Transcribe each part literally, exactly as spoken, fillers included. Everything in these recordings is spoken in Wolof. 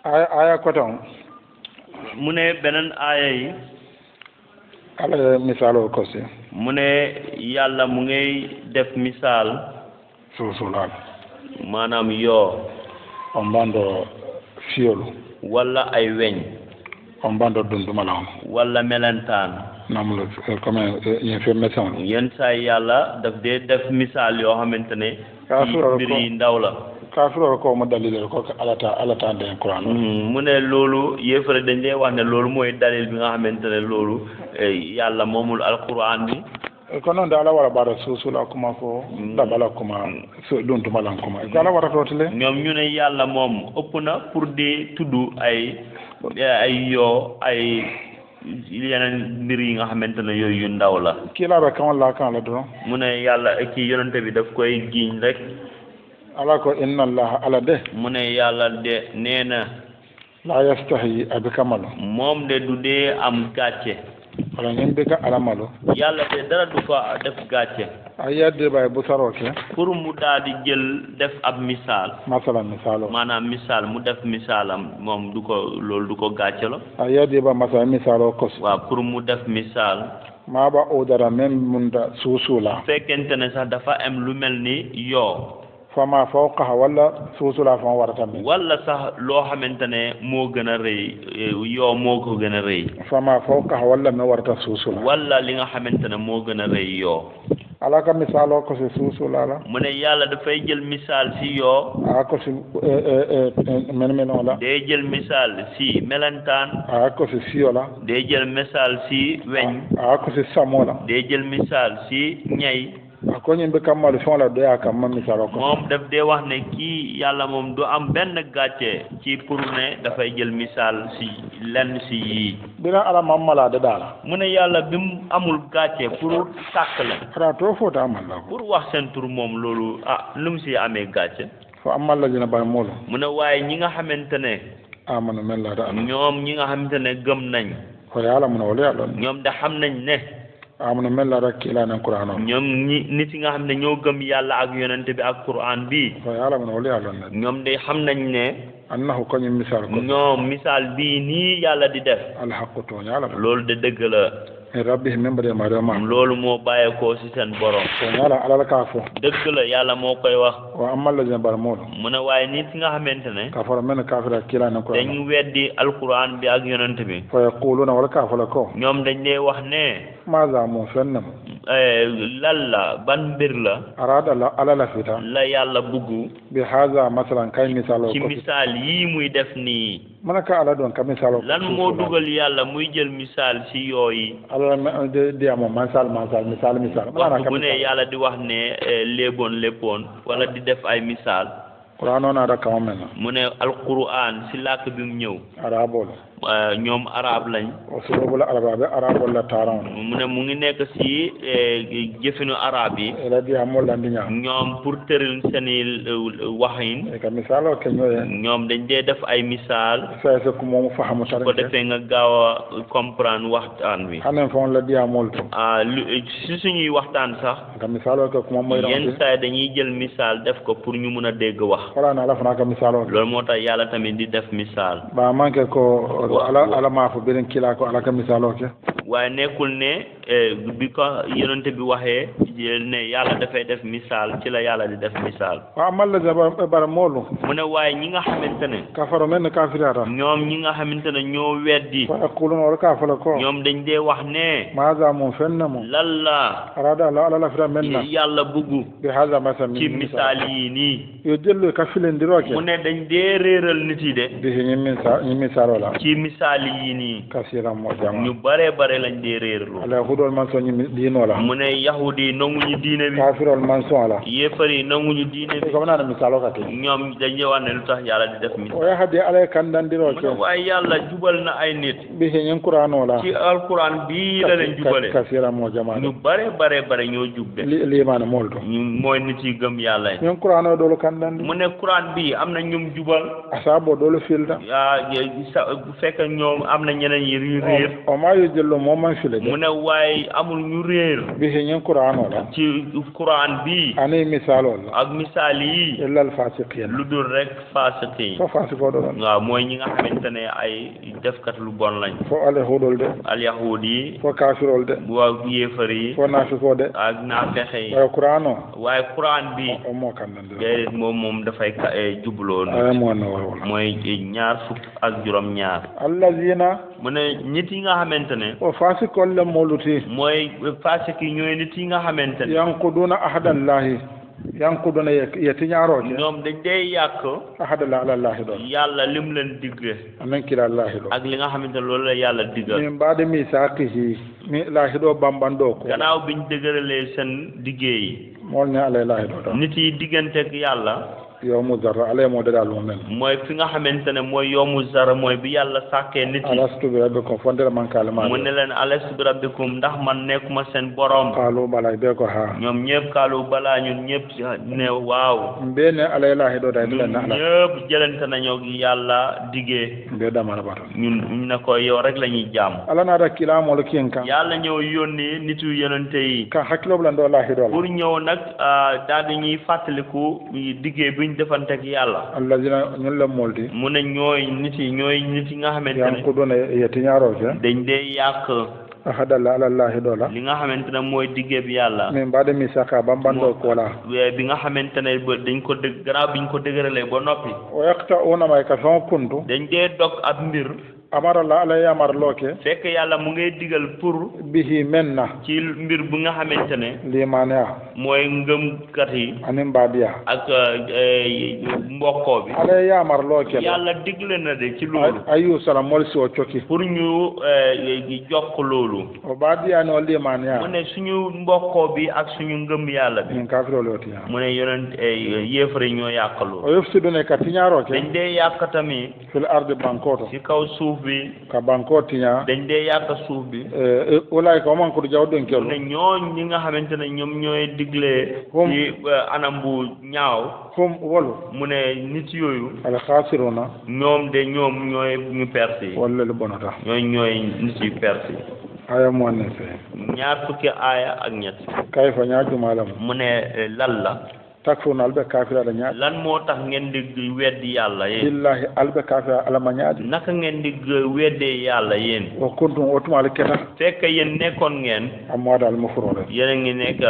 aya aya koton mu ne beneen aaya yi ala misalo ko si mu ne yàlla mu ngay def misaal suusulal maanaam yoo on bando fiolu wala ay weñ on bando dundumalam wala melentaan namlo comme yen fe médecin yenn saa yi yàlla daf dee def misaal yoo xamante ne ci mbir yi ndaw la kafiro ko mo dalil ko alata alata den Quran mu ne loolu yéefare dañ lay wax ne loolu mooy dalil bi nga xamante ne loolu yàlla moomul alquran bi ko noon de ala wara bara suusula kuma ko dabala kuma duntuma lan kuma ko ala wara totale ñoom ñu ne yàlla moom ëpp na pour di tudd ay ay yoo ay yeneen mbir yi nga xamante ne yooyu yu ndaw la kii laa ba kan la kan la doon mu ne yàlla kii yonente bi daf koy giiñ rek ala ko inna allaha ala de mu ne yàlla de nee na la yastahi abika malo moom de du dee am gàcce wala ngeen bika ala malo yàlla de dara du ko def gàcce ay yadde bay bu saroo ke pour mu daal di jël def ab misaal masala misalo maanaam misaal mu def misaalam moom du ko loolu du ko gàcce la ay yadde ba masala misalo kos waaw pour mu def misaal maa ba odara même munda suusula fekkente ne sax dafa am lu mel ni yoo fama fawqaha wala suusula fama warata min wala sax loo xamante ne moo gën a rëy yoo moo ko gën a rëy fama fawqaha wala me warata suusula wala li nga xamante ne moo gën a rëy yoo ala ka misaaloo ko si suusula la mu ne yàlla dafay jël misaal si yoo a ko si men menoo la day jël misaal si melentaan a ko si siyo la day jël misaal si weñ a ko si samo la day jël misaal si ñay a ko ñin bi kammalu fon la doya kam ma misaaloo ko moom daf dee wax ne kii yàlla moom du am benn gàcce ci pour ne dafay jël misaal si lenn si yii bina ala mamala de daala mu ne yàlla bi mu amul gàcce pour sàkk la xanaa too foota amal la pour wax seen tur moom loolu ah lu mu si amee gàcce fo amal la dina bay moolu mu ne waaye ñi nga xamante ne amanu mel la da ñoom ñi nga xamante ne gëm nañ ko yàlla mun a wala yàlla ñoom da xam nañ ne amanu mel la rek kii laa ne Qur'an ñoom ñi nit yi nga xam ne ñoo gëm yàlla ak yonente bi ak Qur'an bi ko yàlla mun a wala yàlla ne ñoom de xam nañ ne annahu ko ñu misaal ko ñoom misaal bii nii yàlla di def alhaqu to ñala loolu de dëgg la rabbi membre de ma loolu moo bàyyeekoo ci seen borom to ñala ala ka fo dëgg la yàlla moo koy wax wa amal la bar moolu mu ne waaye nit nga xamante ne ka fara men kafira kila na ko dañ weddi alquran bi ak yonent bi fa yaquluna wala ka fala ko ñoom dañ lay wax ne maza mo fennam lalla ban mbir la arada la ala la fita la yàlla buggu bi haza masalan kay misalo ko ci misaal yii muy def nii manaka ala don ka misalo lan moo dugal yàlla muy jël misaal ci yooyu ala de de amo masal masal misal misal waxtu bu ne yàlla di wax ne léeboon léppoon wala di def ay misaal Qur'an ona da kaw mena mu ne alquran si làkk bi mu ñëw arabo la ñoom arab lañ usulul la araba be arabo la taran mu ne mu ngi nekk si jëfinu arab yi la di amol la ndinya ñoom pour tëral seeni waxin ka misalo ke ñoy ñoom dañ dee def ay misaal sa sa ko mo fahamu tar ko defee nga gaaw a comprendre waxtaan wi hanen fon la di amol to ah si suñuy waxtaan sax ka misalo ke ko mo moy yenn saa dañuy jël misaal def ko pour ñu mun a dégg wax Qur'an ala fana ka misalo loolu moo tax yàlla tamit di def misaal ba manke ko ala ala ma fo bilen kila ko ala ka misalo ke waaye nekkul ne bi ko yonente bi waxee ne yàlla dafay def misaal ci la yàlla di def misaal wa amal la bara moolu mu ne waaye ñi nga xamante ne kafaro men kafirata ñoom ñi nga xamante ne ñoo weddi fa yaquluna wala ka fala ko ñoom dañ dee wax ne maza mo fenna mo lalla arada la ala la fira menna yàlla buggu bi haza masal ci misaal yi nii yo jël ka filendiro ke mu ne dañ dee réeral nit yi de bi ñi misal ñi misalo la ci misaal yi nii kasira mo jama ñu bare bare lañ dee réerlu ala hudol man so ñi diino la mu ne yahudi nanguñu diine bi kafirol man so ala yéefari nanguñu diine bi ko na misalo ka te ñoom dañuy wax ne lu tax yàlla di def misaal o ya hadi ala kandandiro ke waaye yàlla jubal na ay nit bi ñi Qur'an la ci alquran bii la leen jubale kasira mo jama ñu bare bare bare ñoo jub de li man moldo ñu mooy nit yi gëm yàlla ñi Qur'an do lo kandandi mu ne quran bi am na ñum jubal asabo do lo filda ya bu fekk ñoom am na ñeneen yi réer o ma yu jëllo mo man file mu ne waaye amul ñu réer bi ñi Qur'an la wala ci Quran bi ani misal wala ak misaal yi illa al fasiqin lu dul rek fasiqi fo fasiqo do waaw mooy ñi nga xamante ne ay defkat lu bon lañ fo ale hodol de al yahud yi fo kafirol de waaw yéefar yi fo nafiqo de ak naafexe yi wa Quran o waaye Quran bi o mo kan nan de déedéet moom moom dafay jubloo ay mo na wala mooy ñaar fukk ak juróom ñaar allazina mu ne nit yi nga xamante ne o fasiqol le moluti mooy fasik yi ñooy nit yi nga xamante ne yanquduna ahadallahi yanquduna yetiñaro ke ñoom dañ dee yàq ahadallah ala allah do yàlla lim leen digge amen kila allah do ak li nga xamante ne loolu la yàlla diggal min baade mi saqihi mi lahi do bambando ko gannaaw biñ dëgëralee seen liggéey mol ne ala allah do nit yi digganteeg yàlla yawmu zarra ala mo de dal mo men mooy fi nga xamante ne mooy yawmu zarra mooy bi yàlla sàkkee nit yi alastu bi rabbikum fondere man kalama mu ne leen alastu bi rabbikum ndax man nekkuma seen borom qalu bala be ko ha ñoom ñëpp kaalu balaa ñun ñëpp ne waaw mbe ne ala allah do day len ala ñëpp jëlante nañoo gi yàlla diggee mbe dama bato ñun ñu ne ko yow rek la ñuy jaam ala na da kila mo lo kien kan yàlla ñëw yónni nitu yonente yi ka hakilo blan do allah do pour ñëw nag daal di ñuy fàttaliku diggee biñ defante ak yàlla allazina ñun la moldi mu ne ñooy nit yi ñooy nit yi nga xamante ne yanquduna yetiñaro ke dañ dee yàq ahadallah ala allah do la li nga xamante ne mooy diggee bi yàlla min baade mi saqa bambando ko la bi nga xamante ne dañ ko dëgg gannaaw biñ ko dëgëralee ba noppi o yaqta'una may ka fon kuntu dañ dee dog ab mbir amara la ala yamar loke fekk yàlla mu ngay digal pour bihi menna ci mbir bu nga xamante ne limania mooy ngëmkat yi anim badia ak mbokkoo bi ala yamar loke yàlla digle na de ci loolu ayu salam mol si o coki pour ñu jokk loolu o badia no limania mu ne suñu mbokkoo bi ak suñu ngëm yàlla bi min kafiro lotiya mu ne yonent yéefare ñoo yàq loolu o yufsiduna ka tiñaro ke dañ dee yàq tamit fil ardi bankoto ci kaw suuf bi ka banko tiña dañ dee yàq suuf bi ulay ko man ko jaw don kelo ne ñooñ ñi nga xamante ne ñoom ñooy diglee ci anam bu ñaaw hum wolu mu ne nit yooyu al khasiruna ñoom de ñoom ñooy ñu perte yi wala le bonata ñooy ñooy nit yu perte yi aya mo ne fe ñaar fukki aaya ak ñett kay fa ñaaju malam mu ne lan la takfuruna albe kafira da ñaadi lan moo tax ngeen di weddi yàlla yéen billahi albe kafira alama ñaadi naka ngeen di weddee yàlla yéen o kuntum o tuma keta fekk yéen nekkoon ngeen amwada al mufrore yéen a ngi nekk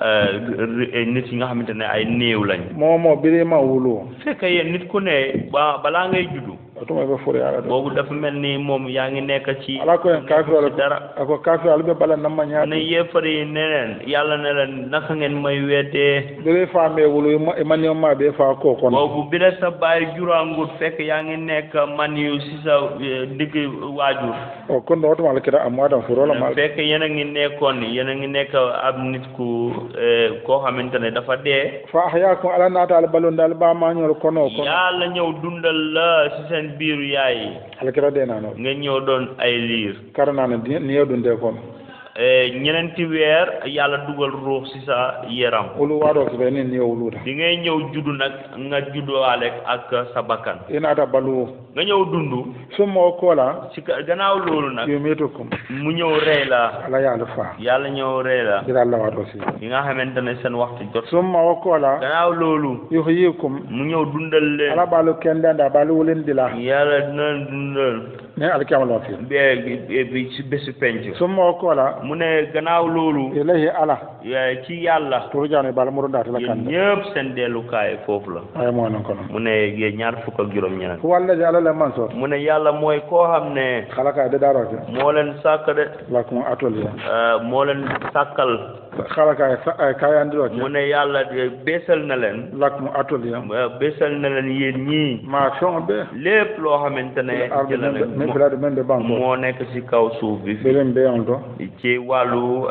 nit yi nga xamante ne ay néew lañ moo moo birima wulu fekk yéen nit ku ne ba balaa ngay juddu o tuma be fure ala do boobu dafa mel ni moom yaa ngi nekk ci ala ko en kafira dara ako kafira albe bala namma ñaadi ne yéefari ne leen yàlla ne leen naka ngeen may weddee bire fa me wulu man yo ma be fa ko kon boobu bi la sa baay jurangut fekk yaa ngi nekk man yu si sa digg waajur o kon do tuma keta amwada furo la ma fekk yéen a ngi nekkoon yéen a ngi nekk ab nit ku koo xamante ne dafa dee fa ahyaakum ala naata al balon dal ba ma ñor kono kono yàlla ñëw dundal la si seen biiru yaay ala keta de nano nga ñëw doon ay liir karana ne ni yow dunde kon ñeneenti weer yàlla dugal ruux si sa yaram ulu waɗo ko ɓe nin ni o wuluta di ngay ñëw juddu nag nga judduwaale ak sa bakkan inata balu nga ñëw dundu summa o koola si gannaaw loolu nag yumitukum mu ñëw rey la ala yaalu fa yàlla ñëw rey la ira allah waɗo si yi nga xamante ne seen waxtu jot summa o koola gannaaw loolu yuhyikum mu ñëw dundal leen ala balu kendanda balu wulindila yàlla dina dundal ne alkiamalo fi be bi si bési penc summa o koola mu ne gannaaw loolu ilayhi ala ci yàlla turjaani bala murundata la yéen kande ñëpp seen dellukaay foofu la ay moo non kono mu ne yéen ñaar fukk ak juróom ñeneen fu wallaji ala le man so mu ne yàlla mooy koo xam ne xalaka de daroke moo leen sàkk de lakum atoliya moo leen sàkkal xalaka ay kayandiroke mu ne yàlla beesal na leen lakum atoliya beesal na leen yéen ñii ma fen be lépp loo xamante ne jëla min filade men ɓe banko moo nekk ci kaw suuf bi ɓeɗen mbeyon to ci wàllu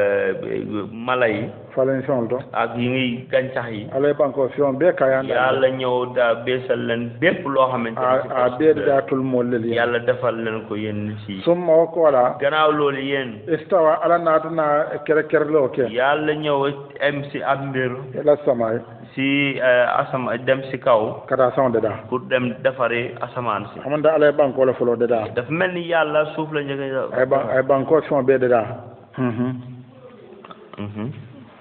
mala yi falen fen to ak yi ngi gàncax yi alay banko fen be kayanda yàlla ñëw daa beesal leen bépp loo xamante ne a ɓeede da tul mollel yen yàlla defal leen ko yéen ci summa o koola gannaaw loolu yéen istawa ala naatana kere kerlo ke yàlla ñëw em si ab mbir ela samay si asama dem si kaw kata son de da pour dem defari asamaan si amanda alay banko la folo de da dafa mel ni yàlla suuf la njëkk ay ban ay banko fen be de da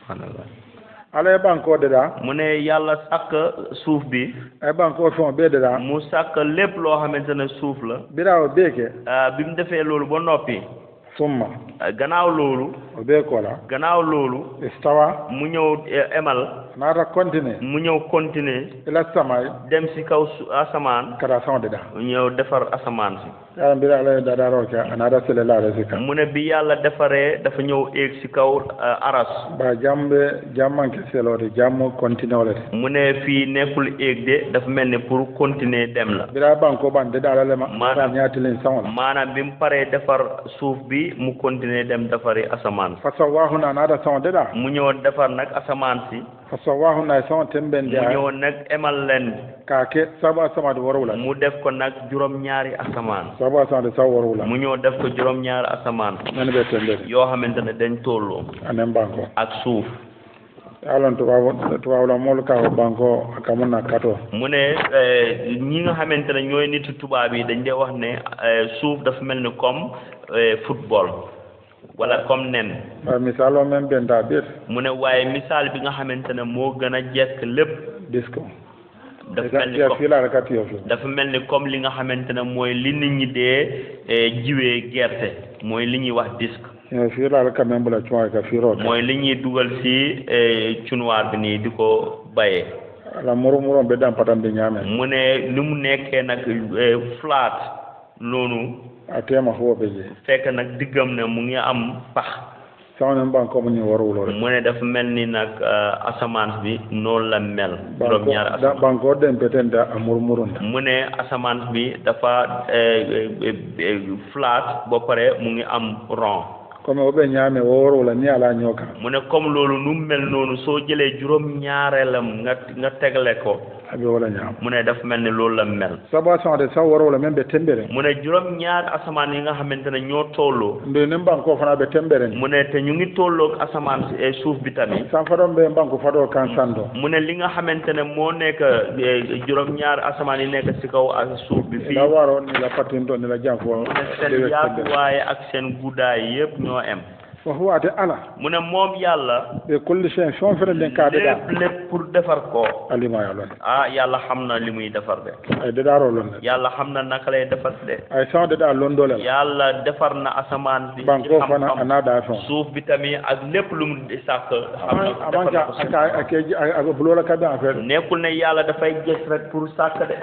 subhanallah ala banko de da mu ne yàlla sàkk suuf bi ay banko fon be de da mu sàkk lépp loo xamante ne suuf la birawo beke bi mu defee loolu ba noppi summa gannaaw loolu o be ko la gannaaw loolu istawa mu ñëw emal naata continuer mu ñëw continuer ila samay dem si kaw asamaan kara son de da ñëw defar asamaan si yàlla mbir ala da da roka anada sele la resika mu ne bi yàlla defaree dafa ñëw eeg si kaw aras ba jambe jammanke selode jammo continuer wala mu ne fii nekkul eeg de dafa mel ni pour continuer dem la bira banko ban de da la ma maanaam ñaati leen sawon maanaam bi mu paree defar suuf bi mu continuer dem defari asamaan si fa sawahu na nada sawon de da mu ñëw defar nag asamaan si fa sawahu na sawon temben mu de ñëw nag emal leen ka ke sabu asama de warula mu def ko nag juróom ñaari asamaan sabu asama de saw warula mu ñëw def ko juróom ñaari asamaan nan be tembe yoo xamante ne dañ tolloo anen banko ak suuf alon tubaab tubaab la moolu ka banko akamun na kato mu ne ñi nga xamante ne ñooy nitu tubaab yi dañ dee wax ne suuf dafa mel ni comme football wala comme nen waaye misaalo même benn daa biir mu ne waaye misaal bi nga xamante ne moo gën a jekk lépp disco dafa mel ni fii laa rek tiyo fi dafa mel ni comme li nga xamante ne mooy li nit ñi dee jiwee gerte mooy li ñuy wax disque fii laa rek même bu la cuwaay ka fii root mooy li ñuy dugal si cunuwaar bi nii di ko bayee ala muru muroom be dam patam bi ñaame mu ne ni mu nekkee nag flat noonu a teema foo be je fekk nag diggam ne mu ngi am pax sawonen banko mu ñu waruloo rek mu ne dafa mel ni nag asamaan bi noonu la mel juróom ñaar asamaan banko dem peten da a muru murunda mu ne asamaan bi dafa flat ba pare mu ngi am rond comme o ɓe ñaame wo warula ni ala ñooka mu ne comme loolu nu mel noonu soo jëlee juróom ñaareelam nga nga tegle ko aɓe wala ñaam mu ne dafa mel ni loolu la mel sabu asaman de saw warula men ɓe tembere mu ne juróom ñaar asamaan yi nga xamante ne ñoo tolloo nde nen banko fana ɓe tembere mu ne te ñu ngi tolloog asamaan suuf bi tamit san faɗon ɓe banko faɗo kan sando mu ne li nga xamante ne moo nekk juróom ñaar asamaan yi nekk si kaw ak suuf bi fii la waro ni la patinto ni la jam fo mu ne seen yaatuwaay ak seen guddaay yëpp ñoo em wa huwa ate ala mu ne moom yàlla ɓe kulli chen fen fene nden ka deɗa lépp lépp pour defar ko alima yo lon ah yàlla xam na li muy defar de ay deɗaro lon yàlla xam na naka lay defar de ay san deɗa londole yàlla defar na asamaan bi banko fana a naɗa fen suuf bi tamit ak lépp lu mu sàkk xam na amanka aka ake aka bulola kaɓe en fait nekkul ne yàlla dafay gës rek pour sàkk de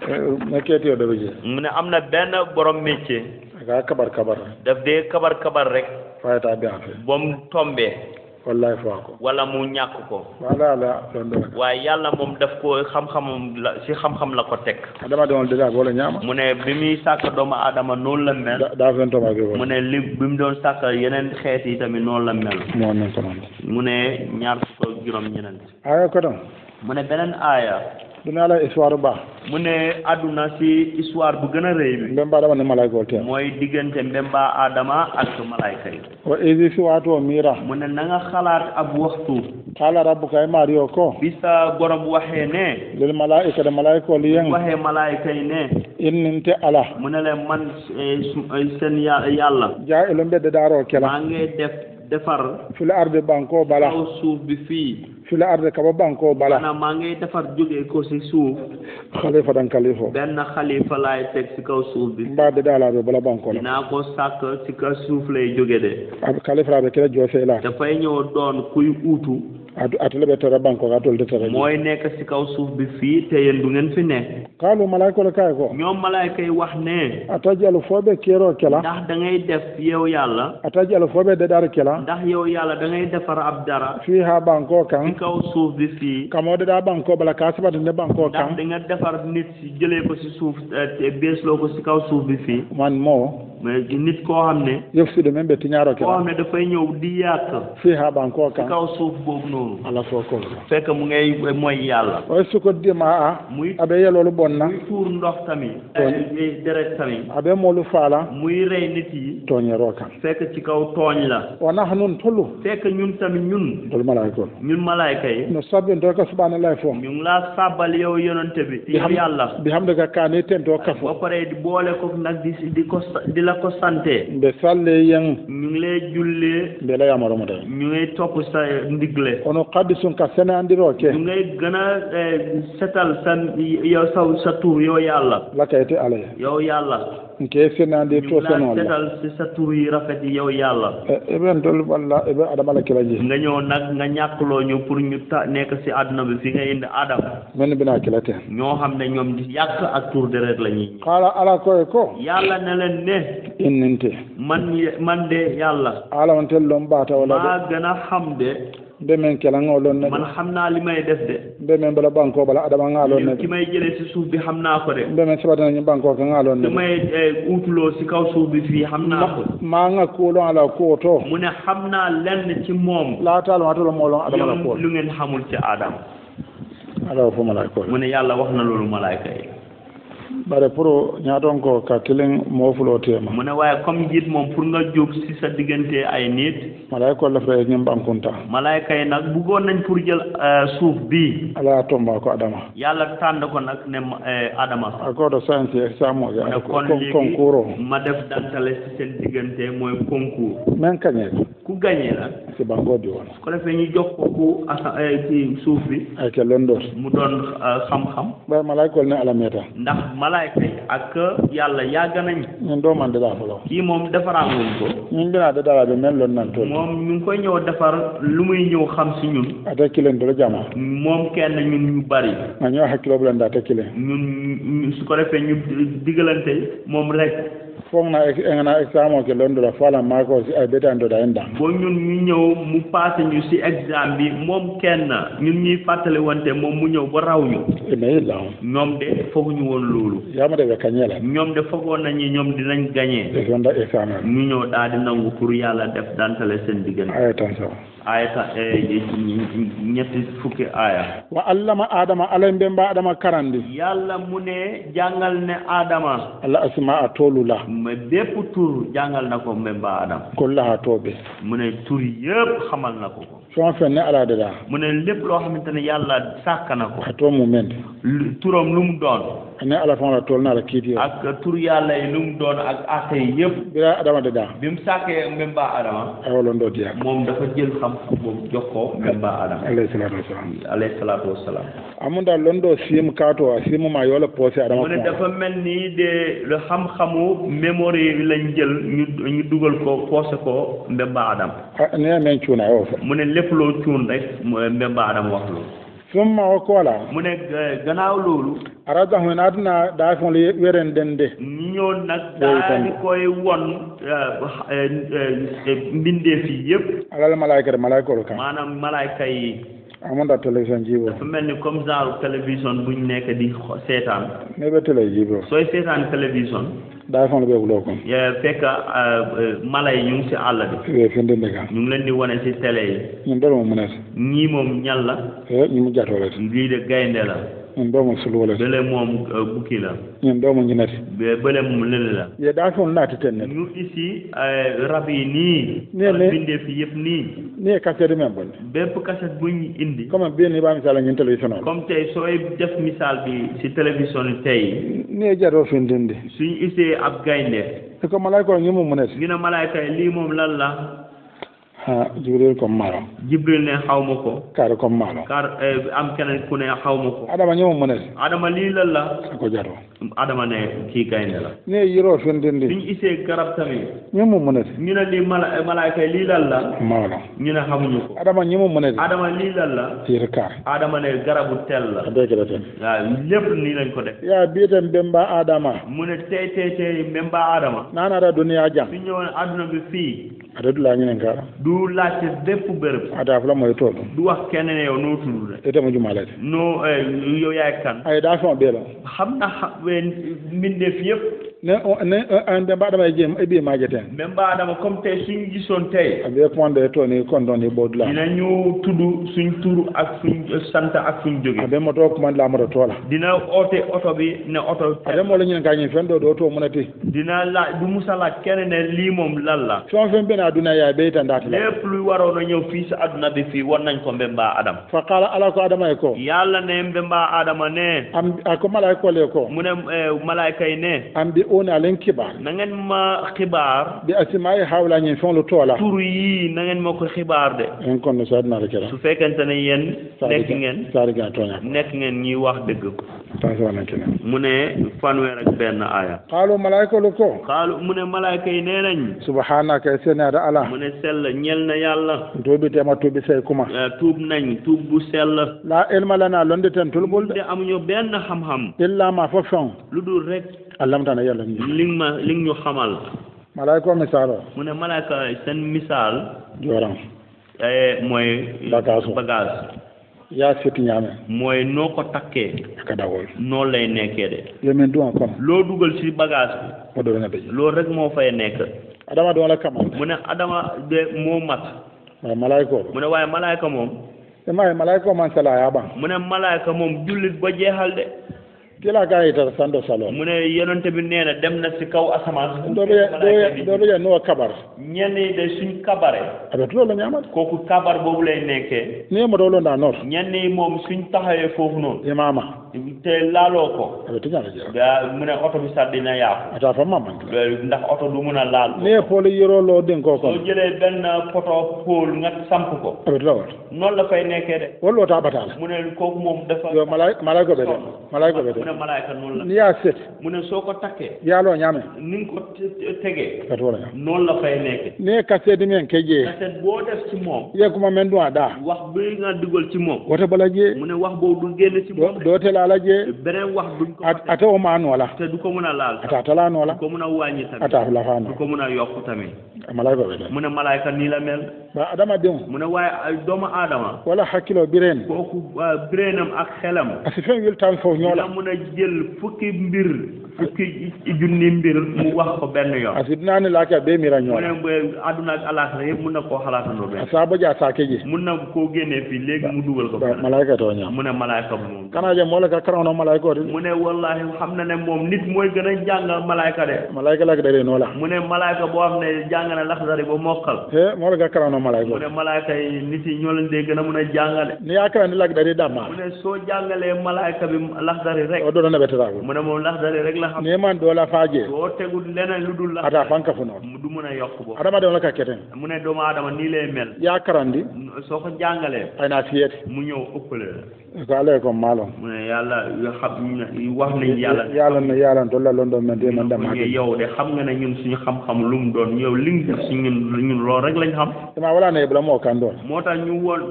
me keetiyo ɗoɓe je mu ne am na benn borom métier aka kabar kabar daf dee kabar kabar rek fayata ɓe en fait ba mu tombee wallahi fo ko wala mu ñàkk ko wala ala londole waaye yàlla moom daf ko xam-xamam la si xam-xam la ko teg adama demal deɗa wala ñaama mu ne bi muy sàkk doomu aadama noonu la mel da fen toma ke mu ne li bi mu doon sàkk yeneen xeet yi tamit noonu la mel mo nen ko noon mu ne ñaar fukk ak juróom ñeneen aya ko ɗon mu ne beneen aaya duna ala histoire ba mu ne àdduna si histoire bu gën a rëy bi mbe mbaɗama ne malaykol ten mooy diggante mbemba adama ak malayka yi o isi si wato mira mu ne na nga xalaat ab waxtu qala rabbuka e mario ko bi sa borom waxee ne lil malaika de malaykol yen waxee malayka yi ne inninte ala mu ne leen man seen yàlla ja elo mbedde daro kela maa ngi def defar fil arde banko bala kaw suuf bi fii fil arde kaba banko bala maanaam maa ngi defar jógee ko si suuf khalifa dan kalifo benn xalifa laay teg si kaw suuf bi mbade dalaɓe bala banko la dinaa ko sàkk si kaw suuf lay jóge de aɓe kalifraɓe kela joose la dafay ñëw doon kuy uutu atele ɓe tere banko ka tolde tere mooy nekk si kaw suuf bi fii te yéen du ngeen fi ne kalu malaykol kay ko ñoom malayka yi wax ne ataji alu foɓe kero kela ndax da ngay def yow yàlla ataji alu foɓe deɗar kela ndax yow yàlla da ngay defar ab dara fi ha banko kan si kaw suuf bi fii kamo deɗa banko bala ka saɓata nde banko ndax kan da nga defar nit si jëlee ko si suuf te beesloo ko si kaw suuf bi fii man mo mais nit koo xam ne yefsude men ɓe tiñaro koo kela xam ne dafay ñëw di yàq fi ha banko si kan kaw suuf boobu noonu ala fo ko fekk mu ngay mooy yàlla o suko dima a muy aɓe yelolu bonna muy tuur ndox tamit deret tamit aɓe molu faala muy rey nit yi toñero kan fekk ci kaw tooñ la wona hanun tollu fekk ñun tamit ñun dol malaykol ñun malayka yi no sabbinto ka subhanallahi fo ñu ngi laa sàbbal yow yonante bi yow yàlla bi hamde ka kani tento kafo ba pare di boole ko nag di di ko di la la ko sante be salle yang ñu ngi lay jullee be la yamaro mo tay ñu ngay topp sa ndigle ono qaddisun ka sene andiro ke ñu ngay gën a setal sa yow sa sa tur yow yàlla la kayte ale yow yàlla nke sene andi to seno la setal si sa tur yi rafet yi yow yàlla e ben dol walla e be adama la kila ji nga ñëw nag nga ñàkkloo ñu pour ñu ta nekk si àdduna bi fi nga indi adam men bina kila te ñoo xam ne ñoom di yàq ak tur deret la ñuy qala ala ko ko yàlla ne leen ne inninte man man de yàlla ala on tel lom bata wala maa gën a xam de be men kala ngolon ne man xam naa li may def de be men bala banko bala adama ngalon ne ki may jëlee si suuf bi xam naa ko de be men sabata ñu banko ka ngalon ne ki may uutuloo si kaw suuf bi fii xam naa ko maa nga kuulon ala ko to mu ne xam naa lenn ci moom la taal ma to mo lon adama la ko lu ngeen xamul ci adam ala fo malaiko mu ne yàlla wax na loolu malaayka yi bare pour ñaaton ko ka kilin mo fulo tema mu ne waaye comme njiit moom pour nga jóg si sa diggante ay nit malaiko la fay ñim bankunta malaayka yi nag bëggoon nañ pour jël suuf bi ala tomba ko adama yàlla tànn ko nag ne adama ako do science exam o ne kon léegi concours ma def dantale si seen diggante mooy concours men kañe ku gagné la si banko di woon ko defee ñu jox ko ku asa ci suuf bi ay ke londo mu doon xam-xam ba malaiko ne ala meta ndax malaayka yi ak yàlla yàgg nañ ñun do man de la folo kii moom defaraanguñ ko ñun dina de dara be mel lon nan to moom ñu ngi koy ñëw defar lu muy ñëw xam si ñun ata kilen do jama moom kenn ñun ñu bari ma ñoo hakkilo bu landa ta kilen ñun su ko defee ñu digalante moom rek foog na ngana examen ke londo la fala mako si ay betando da enda bo ñun ñu ñëw mu passé ñu si examen bi moom kenn ñun ñuy fàttali wante moom mu ñëw ba raw ñu mais la ñoom de fooguñu woon loolu yama de kañela ñoom de foogoon nañu ñoom dinañ gagné e sonda examen ñu ñëw daal di nangu pour yàlla def dantale seen diggante ay tan sa ayata ñetti fukki aaya wa allama adama alay mbemba adama karandi yàlla mu ne jàngal ne adama allah asma a tolu la mais bépp tur jàngal na ko mbemba adama kullaha tobe mu ne tur yëpp xamal na ko ko so fen ne ala dada mu ne lépp loo xamante ne yàlla sàkk na ko ato mu men turam lu mu doon ne ala fon la tol na la kiti ak tur yàlla yi lu mu doon ak atte yi yëpp bira adama dada bi mu sàkkee mbemba adama awolo ndo dia moom dafa jël xam-xam boobu jox ko mbemba adama alayhi salatu wassalam alayhi salatu wassalam amunda londo sim kato sim ma yola posé adama mu ne dafa mel ni de le xam-xamu mémoire lañ jël ñu ñu dugal ko posé ko mbemba adama ne men ciuna yo mu ne lépp loo cuun rek mbemba adama wax loolu summa o kola mu ne gannaaw loolu arada hu nadna da fon li weren dende ñu ñëw nag daal di koy won mbindee fii yëpp alal malaika malaika ko maanaam malaayka yi amunda télévision jibo dafa mel ni comme genre télévision buñ nekk di seetaan ne be télé jibo sooy seetaan télévision daa fon be wulo ko fekk mala yi ñu ngi si àll bi e finde ndega ñu ngi leen di wane si télé yi ñun do mo munet ñii moom ñal la e ñu mu jatto la lii de gaynde la ñun do mo sulu wala bële moom bukki la ñun do mo ñinati bële moom lële la ye daa fon naati tenne ñu ici rab yi nii ne ne bindee fi yëpp nii ne kaseede men bon bépp kaset buñ indi comme bien ni ba misala ñun télévision comme tey sooy def misaal bi si télévision tey ne jaro findinde suñ isee ab gaynde ko malaika ñu mu munet ñu ne malaayka yi lii moom lan la ha jibril comme maro jibril ne xaw ma ko kar comme maro car am keneen ku ne xaw ma ko adama ñu mu munet adama lii lan la ko jaro adama ne kii gaynde la ne yiro findinde suñ isee garab tamit ñu mu munet ñu ne lii mala malaayka yi lii lan la maro ñu ne xamuñu ko adama ñu mu munet adama lii lan la tir kar adama ne garabu tel la dégg la ten waaw lépp nii lañ ko def ya biitam bemba adama mu ne tey tey tey même ba adama nana da duniya jam su ñëwoon adduna bi fii ada dula ñu ne kara du laajte bépp bërëb ada fla moy tolo du wax kenn ne yow noo tudd rek ete mo jumalate noo yow yaay kan ay da fon belo xam na mbindeef yëpp ne ne an be mbaɗa may jeem e ɓiye majeten même ba adama comme tey suñ gisoon tey aɓe ponde to ni kon ɗon ni ɓowdula dinañu tudd suñ tur ak suñ sant ak suñ jóge aɓe moto commande lamoto toola dina oote oto bi ne oto aɗa mo lañinen kañum fen ɗo ɗo to munati dina laaj du musa laaj kenn ne lii moom lan la fen fen mbena aduna ya ɓeyta ndata lépp luy waroon a ñëw fii si adduna bi fii war nañ ko mbemba adama fa qala ala ko adama e ko yàlla ne mbemba adama ne am ko malaika le ko mu ne malayka yi ne am bi oni alen kibar na ngeen ma xibaar bi asma'i hawla ñen fon lu tola tur yi na ngeen ma ko xibaar de en kon no sadna rek la su fekkente ne yéen nekk ngeen sari ga toña nekk ngeen ñi wax dëgg taso wana kene mu ne fanweer ak benn aaya qalu malaika lu ko xaalu mu ne malaayka yi nee nañ subhanaka senada ala mu ne sell ñel na yàlla tobi tema tobi say kuma tuub nañ tuub bu sell la ilma lana londe tan tulbul de amuñu benn xam-xam illa ma fofon lu dul rek allam tan yalla ni li ma li ñu xamal malaika misalo mu ne malaayka seen misaal joram mooy Bakawsu. bagage ya siti ñame mooy noo ko takkee kada wol noonu lay nekkee de yemen duwan kon loo dugal ci bagage o do na be bi loolu rek moo fay nekk adama do la kamal mu ne adama de moo mat malaika mu ne waaye malaayka moom e may malaika man sala ya ba mu ne malaayka moom jullit ba jeexal de kila ga ita sando salon mu ne yonente bi nee na dem na ci kaw asamaan do be do be no kabar ñenn yi de suñ kabare abe to la ñamat kooku kabar boobu lay nekkee ni mo do lo nda nor ñenn yi moom suñ taxawee foofu noonu imama te laaloo ko abe to ñala jara gaa mu ne oto bi sax dina yàqu ata fa mamman ndax oto du mun a laal ni pole yoro lo den ko ko soo jëlee benn poto pôle nga samp ko abe to noonu la fay nekkee de wollo ta batala mu ne kooku moom dafa yo malaika malaika be malaika be mu ne malaayka noonu la ni ya set mu ne soo ko takkee yalo ñame ni nga ko tegee ka to la noonu la fay nekkee ni ka sedi men keje kaset boo def ci moom ye kuma men do ada wax bi nga dugal ci moom wote bala je mu ne wax boobu du génn ci moom do te la la je beneen wax duñ ko ata o ma no la te du ko mën a laal ata tala no la du ko mën a wàññi tamit ata la fa du no ko mën a yokk tamit malaika be mu ne malaayka nii la mel ba adama dem mu ne waaye ay doomu aadama wala hakkilo biren kooku biréenam ak xelam asi fen wil tan fo la ñola mun a jël fukki mbir fukki junni mbir mu wax ko benn yoon asi dinani la ka be mira mu ñola ne ba àdduna ak alaaxira yëpp mun na koo xalaatandoo benn asaba ja sa keje mun na koo génnee fii léegi mu dugal ko benn malaika to ñam mu ne malaayka moom kana je mola ka karono malaika de mu ne wallahi xam na ne moom nit mooy gën a jàng malaayka de malaika la de no la mu ne malaayka boo xam ne jàng na laxdari ba mokkal he mola ka karono malaika mu ne malaayka yi nit yi ñoo leen dee gën a mun a jàngale ni yakara ni lak de dama mu ne soo jàngalee malaayka bi laxdari rek o do na betara mu ne moom laxdari rek la xam ni man do la faje soo tegul leneen lu dul ata laxdari fanka fu no mu du mun a yokk boobu adama de la ka keten mu ne doomu aadama nii lay mel yakarandi soo ko jàngalee ay na fiyete mu ñëw ëppale la ko ale ko malo mu ne yàlla yoo xam wax nañ yàlla yàlla na yàlla to la londo men de man dama ñu yow de xam nga ne ñun suñu xam-xam lu mu doon yow li nga def si ñun ñun loolu rek lañ xam dama wala ne bla mo kan do moo tax ñu woon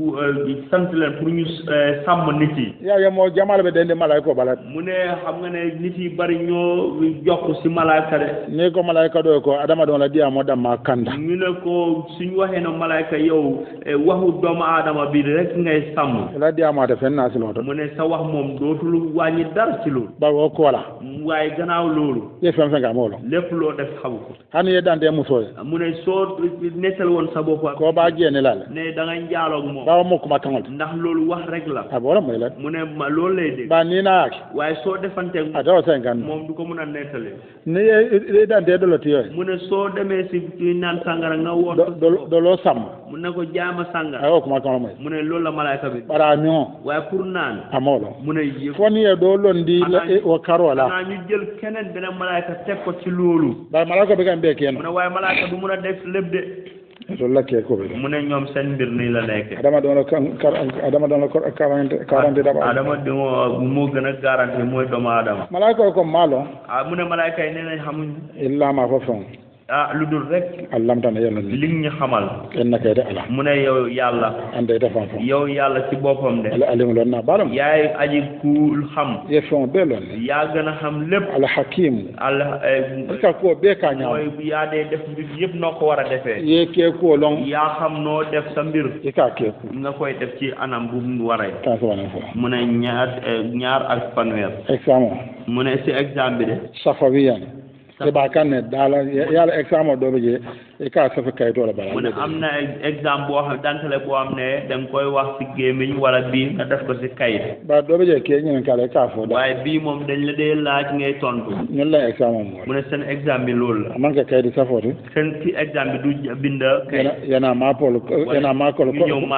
sant leen pour ñu sàmm nit yi ya ya mo jamal be de malaika bala mu ne xam nga ne nit yi bari ñoo jokk si malaaka de ne ko malaika do ko adama do la dia mo dama kanda ñu ne ko suñu waxee na malaaka yow waxu doomu aadama bi rek ngay sàmm la dia ma de fenna si loto mu ne sa wax moom dootul wàññi dara ci loolu ba wo ko la waaye gannaaw loolu ye fen fen ga mo lo lépp loo def xamu ko han ye dante muso mu ne soo nettal woon sa bopp ko ba jene la ne da ngay njaaloog moom ba mo ko makangol ndax loolu wax rek la a bola moy la mu ne ma loolu lay dégg ba ni na ak waaye soo defanteeg a do sen kan moom du ko mën a nettali ni ye dante do lo tiyo mu ne soo demee si ci naan sàngara nga woon do do lo sam mu ne ko jaama sàngara ayo ko makangol moy mu ne loolu la malaaka bi bara mi on waaye pour naan amolo mu ne yëpp foni e do londi o karola xanaa ñu jël keneen beneen malaaka teg ko ci loolu ba malaaka bi kan be ken mu ne waaye malaaka du mun a def lépp de to lakke ko be mu ne ñoom seen mbir nii la nekkee adama do la adama do la quarante quarante daba adama di moo gën a garanti mooy doomu adama malaaka ko malo ah mu ne malaaka yi nee nañ xamuñ illa ma fa fon ah lu dul rek allam tan yalla ni li ñu xamal en nakay de ala mu ne yow yàlla ande ta fam fam yow yàlla ci boppam de ala alim lon na balam yaay aji ku xam ye fon be lon yaa gën a xam lépp al hakim allah ka ko be ka ñaaw mooy yaa dee def mbir yëpp noo ko war a defee ye ke ko lon yaa xam noo def sa mbir e ka ke ko nga koy def ci anam bu mu waree ta so wona fo mu ne ñaar ñaar ak fanweer examen mu ne si examen bi de safawiyan e ba kan ne dala yalla examen do be je e ka safa kayto la bala mu ne am na exemple boo xam dantale boo xam ne da nga koy wax ci gémmiñ wala bii nga def ko ci kayit ba do be je ke ñen kala ka fo da waaye bii moom dañ la dee laaj ngay tontu ñun la examen mo mu ne seen exemple bi loolu la man ka kayit safoti seen ci exemple bi du bind kayit yana ma pol yana ma ko ko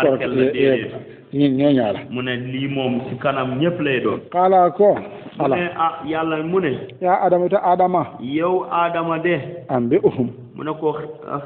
ñi ñoo ñaala mu ne lii moom ci kanam ñëpp lay doon xaala ko mu ne ah yàlla mu ne ya adama ta adama yow adama de am bi uhum mu ne ko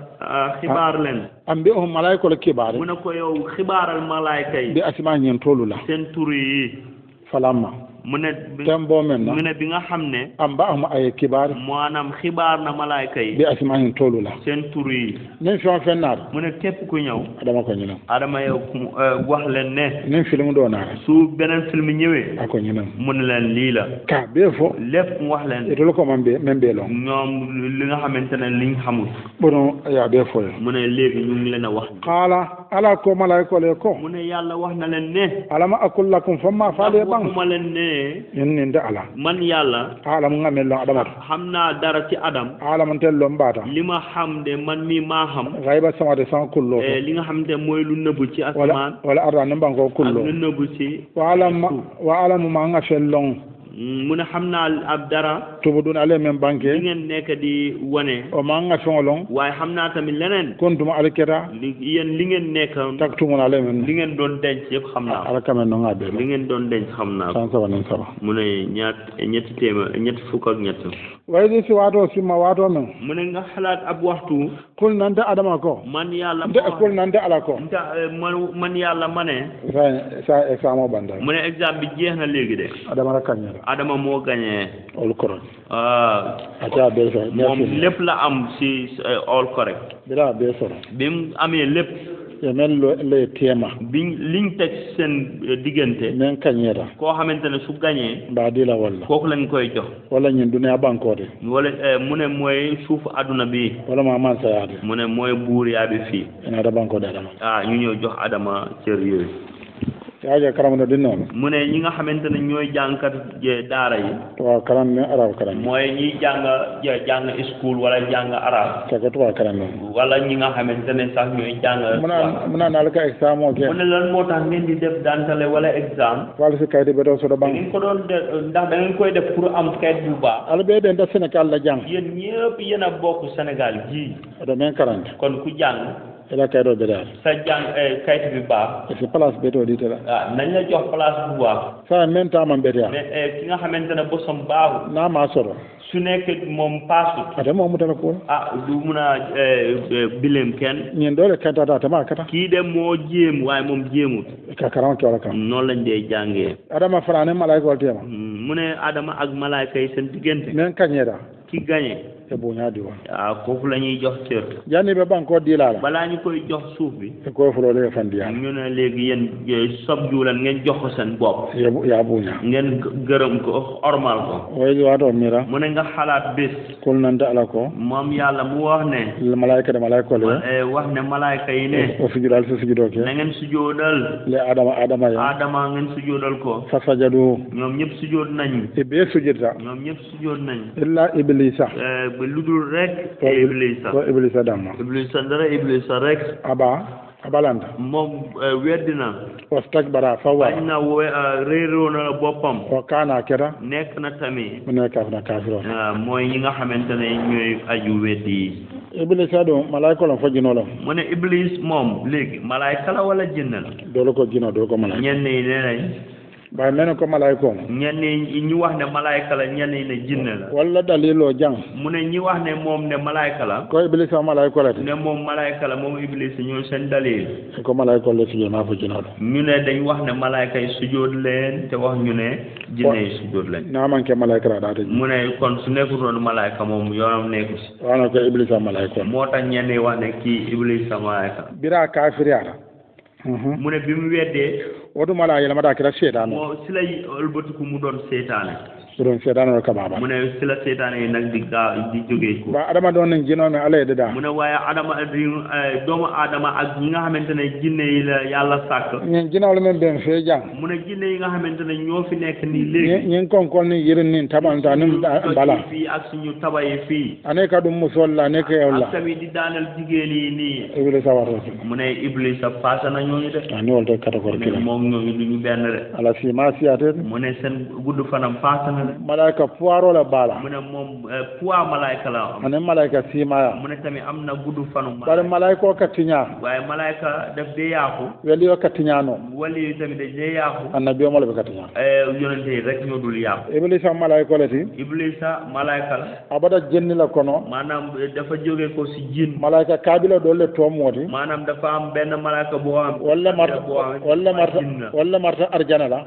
xibaar leen am bi uhum malaayka la kibaar mu ne ko yow xibaaral malaayka yi bi asmaa ñeen toolu la seen tur yi falamma mu ne tem boo men na mu ne bi nga xam ne am ba am ay kibaar maanaam xibaar na malaayka yi bi asmaa ñeen toolu la seen tur yi nen fi on fennaar mu ne képp ku ñëw adama ko ñinam adama yow wax leen ne nen film doo naara su beneen film ñëwee ako ñinam mu ne leen lii la ka bee fo lépp mu wax leen itolu ko man be men bee lon ñoom li nga xamante ne liñ xamul bono yaa bee fo mu ne léegi ñu ngi leen a wax xaala ala ko malaayka le ko mu ne yàlla wax na leen ne alama akul lakum famma faale bang waxuma leen ne yen nin de ala man yàlla alam nga mel lon adama xam naa dara ci adam alam tel lon baata li ma xam de man mi maa xam gayba sama de san kullo li nga xam te mooy lu nëbbu ci asmaan wala arda ne banko kullo lu nëbbu ci wa alam wa alam ma nga fel lon mu ne xam naa ab dara tubudun ale men banke li ngeen nekk di wane o ma nga fengolon waaye xam naa tamit leneen kontuma alketa li yéen li ngeen nekk taktumun ale men li ngeen doon denc yëpp xam naa ala kamen no nga be li ngeen doon denc xam naa san saba nen saba mu ne ñaat ñetti téeméer ñetti fukk ak ñett way di si waato si ma waato men mu ne nga xalaat ab waxtu kul nante adama ko man yàlla de kul nante ala ko man man yàlla ma ne sa sa examo banda mu ne exemple bi jeex na léegi de adama ra kanya adama moo gañee all correct ah ata be so moom lépp la am si all correct bila be so bi mu amee lépp ye men lo le tema bi liñ teg seen diggante men kanyera koo xamante ne su gañee ba di la walla kooku lañ koy jox wala ñun dunya bankote wala mu ne mooy suuf àdduna bi wala ma man sayaade mu ne mooy buur yaa bi fii ina da banko da adama ah ñu ñëw jox adama cër yooyu yaaje karam na din noonu mu ne ñi nga xamante ne ñooy jàngkat daara yi tubaab karam ne arab karam mooy ñi jàng jàng school wala jàng arab te ko tubaab karam noonu wala ñi nga xamante ne sax ñooy jàng mu naan mu naan naa la ka examen o ke mu ne lan moo tax ngeen di def dantale wala exam wala si kayit bi doo sodo da bang ngeen ko doon de ndax da ngeen koy def pour am kayit bu baax ala bee den da Sénégal la jàng yéen ñëpp yéen a bokk Sénégal ji oto men karante kon ku jàng ila kayito be daal sa jàng kayit bi baax si place be to dite la ah nañ la jox place bu baax sa men tama mbete mais ki nga xamante ne bosam baaxul naa maa soro su nekk moom paasut ate moom mu tala ko ah du mun a bileem kenn ñin doole kantata tama kata kii de moo jéem waaye moom jéemut ka karam ke wala kam noonu lañ dee jàngee adama farane malaika wal tema mu ne adama ak malaayka yi seen diggante men kañeda ki gañe e buña diwa waaw kooku la ñuy jox cër janni be banko dilala balaa ñu koy jox suuf bi e ko fulo le fandiya ñu ne léegi yéen sob juulan ngeen jox ko seen bopp ya buña ngeen gërëm ko ormal ko way wato mira mu ne nga xalaat bés kul nante ala ko moom yàlla mu wax ne malaika de malaika le wax ne malaayka yi ne o sujudal si sujudoo ke na ngeen sujoodal le adama adama ya adama ngeen sujoodal ko fa sajadu ñoom ñëpp sujood nañ e be sujudta ñoom ñëpp sujood nañ illa iblisa ba lu dul rek iblisa wa iblisa damma iblisa dara iblisa rek aba abalanda moom weddina wastakbara fawa bañ na we réeroo na boppam o kana kera nekk na tamit mu nekk na kafiro mooy ñi nga xamante ne ñooy aju weddi yi iblisa do malaika la fojino la mu ne iblis moom léegi malaayka la wala jinn la dolo ko jino dolo ko malaika ñenn yi nee nañ bay men ko malaika on ñenn yi ñu wax ne malaayka la ñenn yi ne jinn la wala dalilo jang mu ne ñi wax ne moom ne malaayka la ko iblisa malaika la ne moom malaayka la moom iblis ñoo seen dalil ko malaika la fi ma fojino ñu ne dañ wax ne malaayka yi sujood leen te wax ñu ne jinne yi sujood leen na man ke malaika la daata mu ne kon su nekkutoon malaayka moom yoonam nekku si wana ko iblisa malaika moo tax ñenn yi wax ne kii iblis sa malaayka bira kafiriara mu ne bi mu weddee wodu mala yela mata kira setan moo si lay ëlbatiku mu doon seetaane suron seetaan ka baba mu ne si la seetaan yi nag di gaa di jógee ko ba adama doon nañ jinoo mi ala de da mu ne waaye adama di doomu adama ak ñi nga xamante ne jinne yi la yàlla sàkk ñen jinaaw la men ben fee jàng mu ne jinne yi nga xamante ne ñoo fi nekk nii léegi ñen konkol ni yirin ni tabanta ni bala fii ak suñu tabayi fii ane ka dum musol la ne ke yolla ak tamit di daanal jigéen yi nii iblis awato mu ne iblis a paase na ñooñu de ani wolto catégorie ne kila moom ñooñu duñu benn de ala si ma siate mu ne seen gudd fanam paase na de malaika puaro la bala mu ne moom poids malaayka la am ane malaika simaya mu ne tamit am na gudd fanu bare malaika o katinya waaye malaayka daf dee yaaku weli o katinya no wali yi tamit daf dee yaaku annabi o mala be katinya yonente yi rek ñoo dul yaaku iblis am malaika lati iblisa malaayka la abada jenni la kono maanaam dafa jóge ko si jin malaika kabila dole to modi maanaam dafa am benn malaayka boo xam walla marta walla marta walla marta arjana la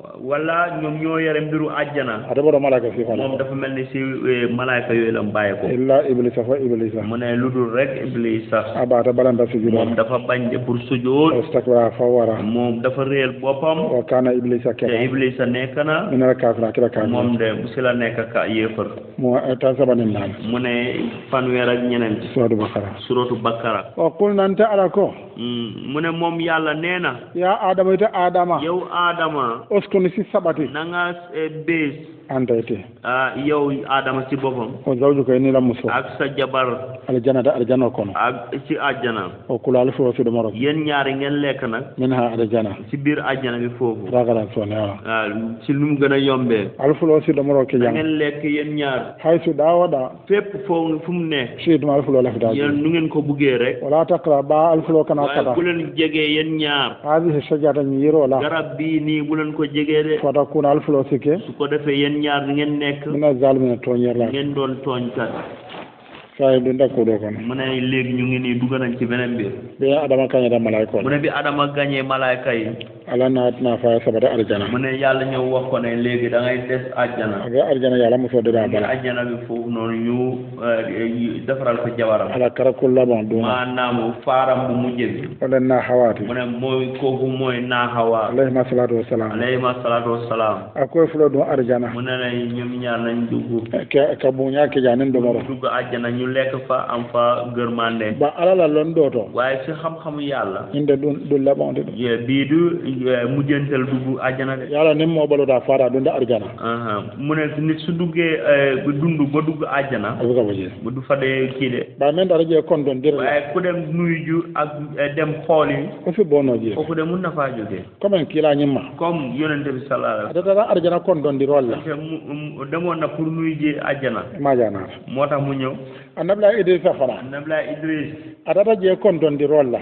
wala ñoom ñoo yore mbiru àjjana ada bodo malaika fi fa moom dafa mel ni si malaayka yooyu la mu bàyyi ko illa iblis fa iblis mu ne lu dul rek iblis abata balanda sujud moom dafa bañ de pour sujud istakbara fa wara moom dafa réel boppam wa kana iblis te kala iblis nekk na min al kafira kila kafira moom de bu si la nekk ka yéefar mo ta sabanin nan mu ne fanweer ak ñeneen sura bakara suratu bakara wa qul nanta alako mu ne moom yàlla nee na ya adama ita adama yow adama uskun si sabati na nga bées anta ite yow adama ci boppam o zawjuka ni la muso ak sa jabar aljana da aljana kono ak ci àjjana o kulal fo su do moro yéen ñaari ngeen lekk nag min ha aljana ci biir àjjana bi foofu ragala so ne wa ci lu mu gën a yombee alfulo si do moro ke jang ngeen lekk yéen ñaar hay su dawada fépp foo fu mu nekk si do alfulo la fi da yéen nu ngeen ko buggee rek wala taqra ba alfulo kana waaye kata bu leen jegee yéen ñaar hadi shajata ni yiro la garab bii nii bu leen ko jegee de fata kuna alfulo sike su ko defee yéen ñaar ni ngeen nekk mina zalmina toñer la ngeen doon tooñkat say du ndako do kon mu ne léegi ñu ngi nii dugg nañ ci beneen biir be adama kaña da malaika mu ne bi adama gañee malaayka yi ala naat na fa sabata aljana mu ne yàlla ñëw wax ko ne léegi da ngay des àjjana aga aljana yàlla mo so de da bala àjjana bi foofu noonu ñu defaral ko jabaram ala karakul labon do maanaam faaram bu mujj bi wala na hawati mu ne mooy kooku mooy naaxawa alayhi salatu wassalam alayhi salatu wassalam akoy fulo do aljana mu ne lay ñoom ñaar nañ dugg ka ka bu ñaake janen do moro dugg àjjana ñu lekk fa am fa gërmande ba ala la lon do to waaye si xam-xamu yàlla inde du du labon de bii du mujjantal dugg àjjana de yàlla nim mo balo da fara do nda aljana mu ne nit su duggee ba dund ba dugg àjjana abuka boje bu du fa dee kii de ba men dara je kon don dir waaye ku dem nuyu ju ak dem xool yi ko fi bono je kooku de mun na faa jógee comme kila ñimma comme yonente bi sallallahu alayhi ada dara aljana kon don dir walla te mu demoon na pour nuyu ji àjjana ma jana moo tax mu ñëw annabla idrissa fana annabla idris adata je kon don dir walla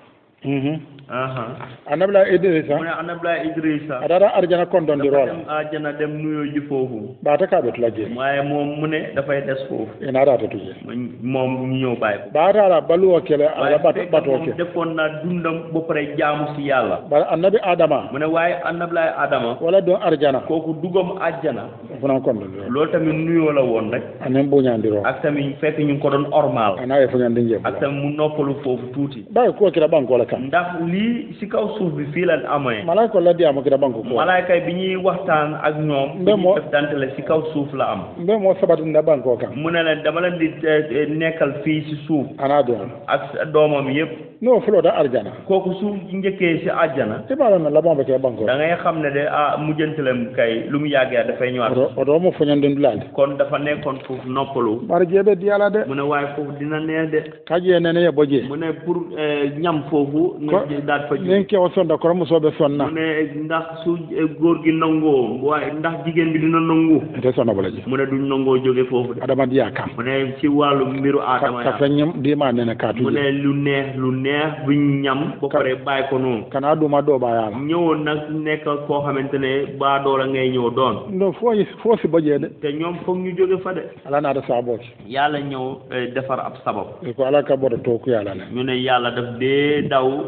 mhm aha annabla idrissa mu ne annabla idrissa adata arjana kon don dir walla dem àjjana dem nuyu ji foofu ba ta ka bet la je waaye moom mu ne dafay des foofu ina rata tuje moom ñu ñëw bàyyi ko ba ta la balu o kele ala bat bato ke defoon na dundam ba pare jaamu si yàlla ba annabi adama mu ne waaye annablaay adama wala don arjana kooku dugam àjjana fana kon don dir loolu tamit nuyoo la woon rek anen bu ñandiro ak tamit fekk ñu ngi ko doon ormal ana e fu ñande njeb ak tamit mu noppalu foofu tuuti ba ko kila banko la kam ndax lii si kaw suuf bi fii la amee malaika la diama kila banko ko malaaka bi ñuy waxtaan ak ñoom Mbe moo- def dantale si kaw suuf la am mbe mo sabati nda banko kam mu ne leen dama leen di eh, nekkal fii si suuf ana don ak sa doomam yëpp no fulo da arjana kooku su njëkkee si àjjana e ba la la bomba ke banko da ngay xam ne de ah mujjantalem kay lu mu yàggee dafay ñëwaat o do mo fu ñande ndulal kon dafa nekkoon foofu noppalu bar jebe diala de mu ne waaye foofu dina neex de kaje nene ye boje mu ne pour eh, ñam foofu nga Ko- daat fa nen ke o sonda ko mo sobe sonna mu ne ndax su eh, góor gi nangoo waaye ndax jigéen bi dina nangu te sonna bala je mu ne duñ nangoo jóge foofu de adama diya kam mu ne ci wàllu mbiru aadama ka ya fa ñam di ma nene ka mu tuje ne lu neex lu neex buñ ñam ba pare bàyyi ko noonu kana duma do ba yala ñëwoon nag nekk koo xamante ne baa doola ngay ñëw doon no fo fo si boje de te ñoom foog ñu jóge fa de ala na da sabo yàlla ñëw eh, defar ab sabab ko ala ka bodo to ku yala ne ñu ne yàlla daf dee daw pour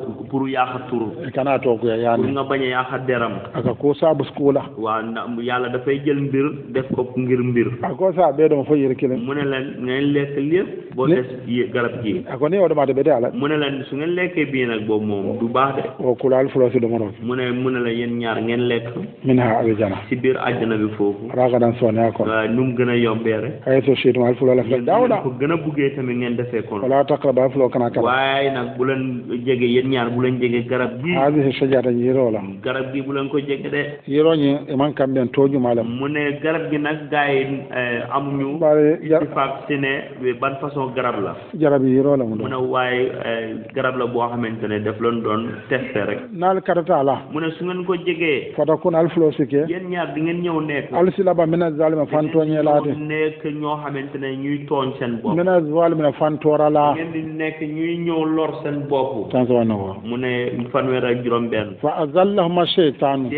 bul yàq tur kana to ko yaani pour nga bañ a yàq deram aka ko sabu skula waa yàlla dafay jël mbir def ko ngir mbir ako sa be do fo yir kilen mu ne leen ngeen lekk lépp boo des garab gi ako ni o do ma de be ala mu ne leen su ngeen lekkee bii nag boobu moom du baax de o kulal fulo si do mo mu ne mu ne la yéen ñaar ngeen lekk minha aljana ci biir àjjana bi foofu raga dan sone ko nu mu gën a yombee rek ay so shit mal fulo la fa dawda ko gën a buggee tamit ngeen defee kon wala taqraba fulo kana kala waaye nag bu leen jege yéen ñaar bu leen jege garab gi hadi shajara yiro la garab gi bu leen ko jege de yiro ñi man kam ben toju malam mu ne garab gi nag gars yi amuñu faak si ne ban façon garab la garab yi yiro la mu mu ne waaye garab la boo xamante ne daf leen doon testé rek naal karata la mu ne su ngeen ko jegee fata kun al fulo sike yéen ñaar di ngeen ñëw nekk al silaba min zalima fanto ñelaade nekk ñoo xamante ne ñuy tooñ seen bopp min zalima fantora la ngeen di nekk ñuy ñëw lor seen bopp tan so no mu ne fanweer ak juróom benn fa azallahuma shaytan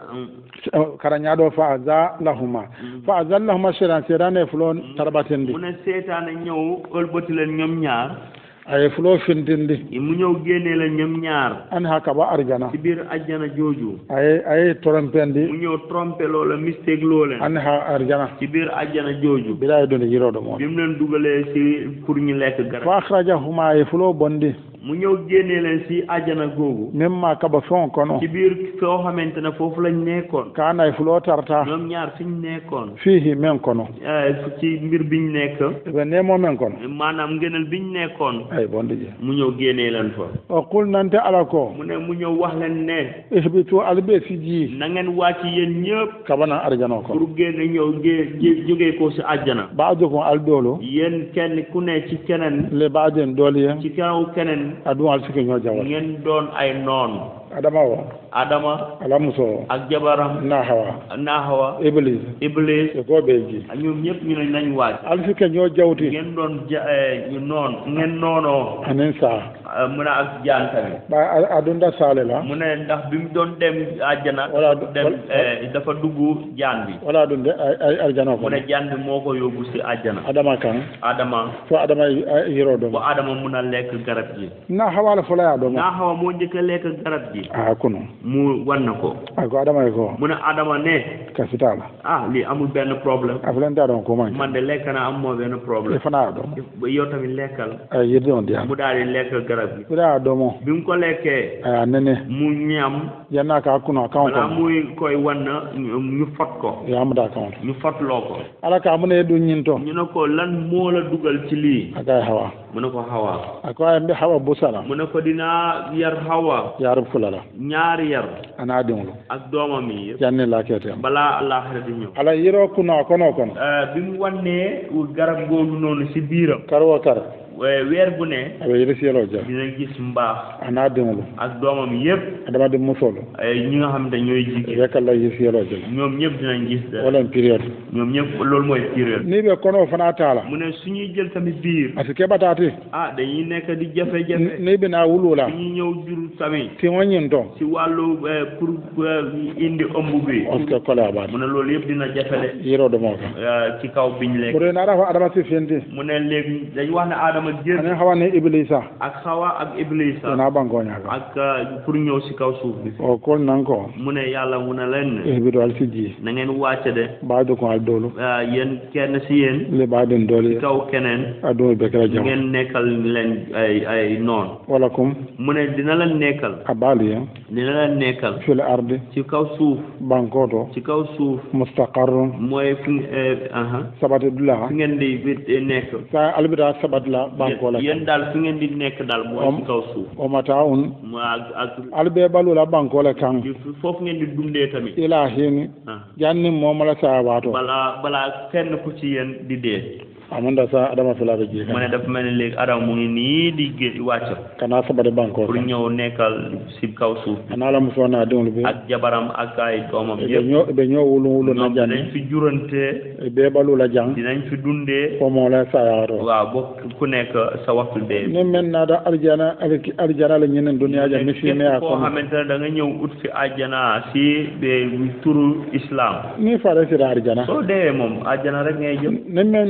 karañaɗo fa azallahuma fa azallahuma shaytan seedane fulon tarbatendi mu ne seetaane ñëw ëlbati leen ñoom ñaar ay fulo findindi mu ñëw génnee la ñoom ñaar an haka ba arjana ci biir ajjana jooju ay ay trompendi mu ñëw trompé loola mistake looleen an ha arjana ci biir ajjana jooju bilaay donde yiroɗo moon bi mu leen dugalee ci pour ñu lekk garab fa akhrajahuma ay fulo bondi mu ñëw génnee leen ci ajjana googu même ma kaba fon kono ci biir foo xamante ne foofu lañ nekkoon kaanay fulo tarta ñoom ñaar fiñ nekkoon fiihi men kono ci mbir biñ nekk ɓe nemo men kono maanaam ngënal biñ nekkoon ay bonde je mu ñëw génnee leen fa o qul nante ala ko mu ne mu ñëw wax leen ne ihbitu albe si ji na ngeen wàcc yéen ñëpp kabana arjana ko pour génne ñëw gé jógee ko ci àjjana baadukum aldolo yéen kenn ku ne ci keneen le baaden doole yen ci kaw keneen adum al sike ñoo jawal ngeen doon ay noon adama o adama ala muso ak jabaram na hawa na hawa iblis iblis e ko be ji ñoom ñëpp ñu ne nañ waaj al sike ñoo jawti ngeen doon ñu noon ngeen noonoo anen sa mu ne ak jaan tamit ba adunda sale la mu ne ndax bi mu doon dem àjjana wala dem dafa dugg jaan bi wala dunde ay arjana ko mu ne jaan bi moo ko yóbbu ci àjjana adama kan adama fo adama yiro do bu adama mun a lekk garab gi na hawa la fola ya do na hawa moo njëkk a lekk garab gi ah kuno mu wan na ko ako adama ko mu ne adama ne kasitala ah lii amul benn problème aflanta don ko man man de lekk na am moo benn problème fana do yow tamit lekkal ay yirde on dia mu daal di lekk garab gi ira do mo bi mu ko lekkee ay nene mu ñam yanna ka kuno kan wala ko muy koy wan na ñu fot ko ya amda kan ñu fotloo ko ala ka mu ne du ñinto ñu ne ko lan moo la dugal ci lii akay hawa mu ne ko hawa ako ay mbi hawa busala mu ne ko dinaa yar hawa yarub fulala ñaari yar ana dimlu ak doomam yi janne la kete balaa àllaaxira di ñëw ala yiro kuno kono kono bi mu wannee garab googu noonu ci biiram karwo kar weer bu ne abe yiri siyelo ja dina gis mbaax ana dimlu ak doomam yëpp adama dim musolo ñi nga xam ne ñooy jigéen rek la yiri siyelo ja ñoom ñëpp dinañ gis da wala période ñoom ñëpp loolu mooy période ni be kono fana taala mu ne suñuy jël tamit biir parce que batati ah dañuy nekk di jafe-jafe ni be na wulula suñuy ñëw jur tamit ti wonyin to ci wàllu pour indi ëmb bi parce que kola ba mu ne loolu yëpp dina jafe de yiro do mo ka ci kaw biñ lekk pour na rafa adama ci fendi mu ne léegi dañ wax ne adama génn ana hawa ne iblisa ak xawa ak iblisa na bango ñaga ak pour ñëw ci kaw suuf bi o kol nan ko mu ne yàlla mu ne leen e bi do al siji na ngeen wàcce de baadu ko al dolu yéen kenn ci yéen le baadin dolu ci kaw keneen ado be kala jam ngeen nekkal leen ay ay noon wala kum mu ne dina leen nekkal abali dina leen nekkal fil ardi ci kaw suuf banko to ci kaw suuf mustaqarrun mooy fi aha sabati dula fi ngeen di nekk sa albida sabat la banko la yéen daal fi ngeen di nekk daal mooy ci kaw suuf o mataun mu ak ak albe balu la banko la kan foofu ngeen di dundee tamit ila hini janni moom la sa wato balaa balaa kenn ku ci yéen di dee amanda sa adama fila be ji mu ne dafa mel ni léegi adama mu ngi nii di gé wàcc kana sabade banko pour ñëw nekkal si kaw suuf ana la muso na dum bi ak jabaram ak ay doomam be yëpp ñoo be ñoo wulu wulu na janni dinañ fi jurante be balu la jang dinañ fi dundee ko mo la sa yaaro waaw bokk ku nekk sa waxtu dee ni men na da aljana aljana la ñenen dunya ja mi fi me ak ko xamantene da nga ñëw ut fi aljana si be turu islam ni fare si da aljana so dee moom aljana rek ngay jëm ni men na da ka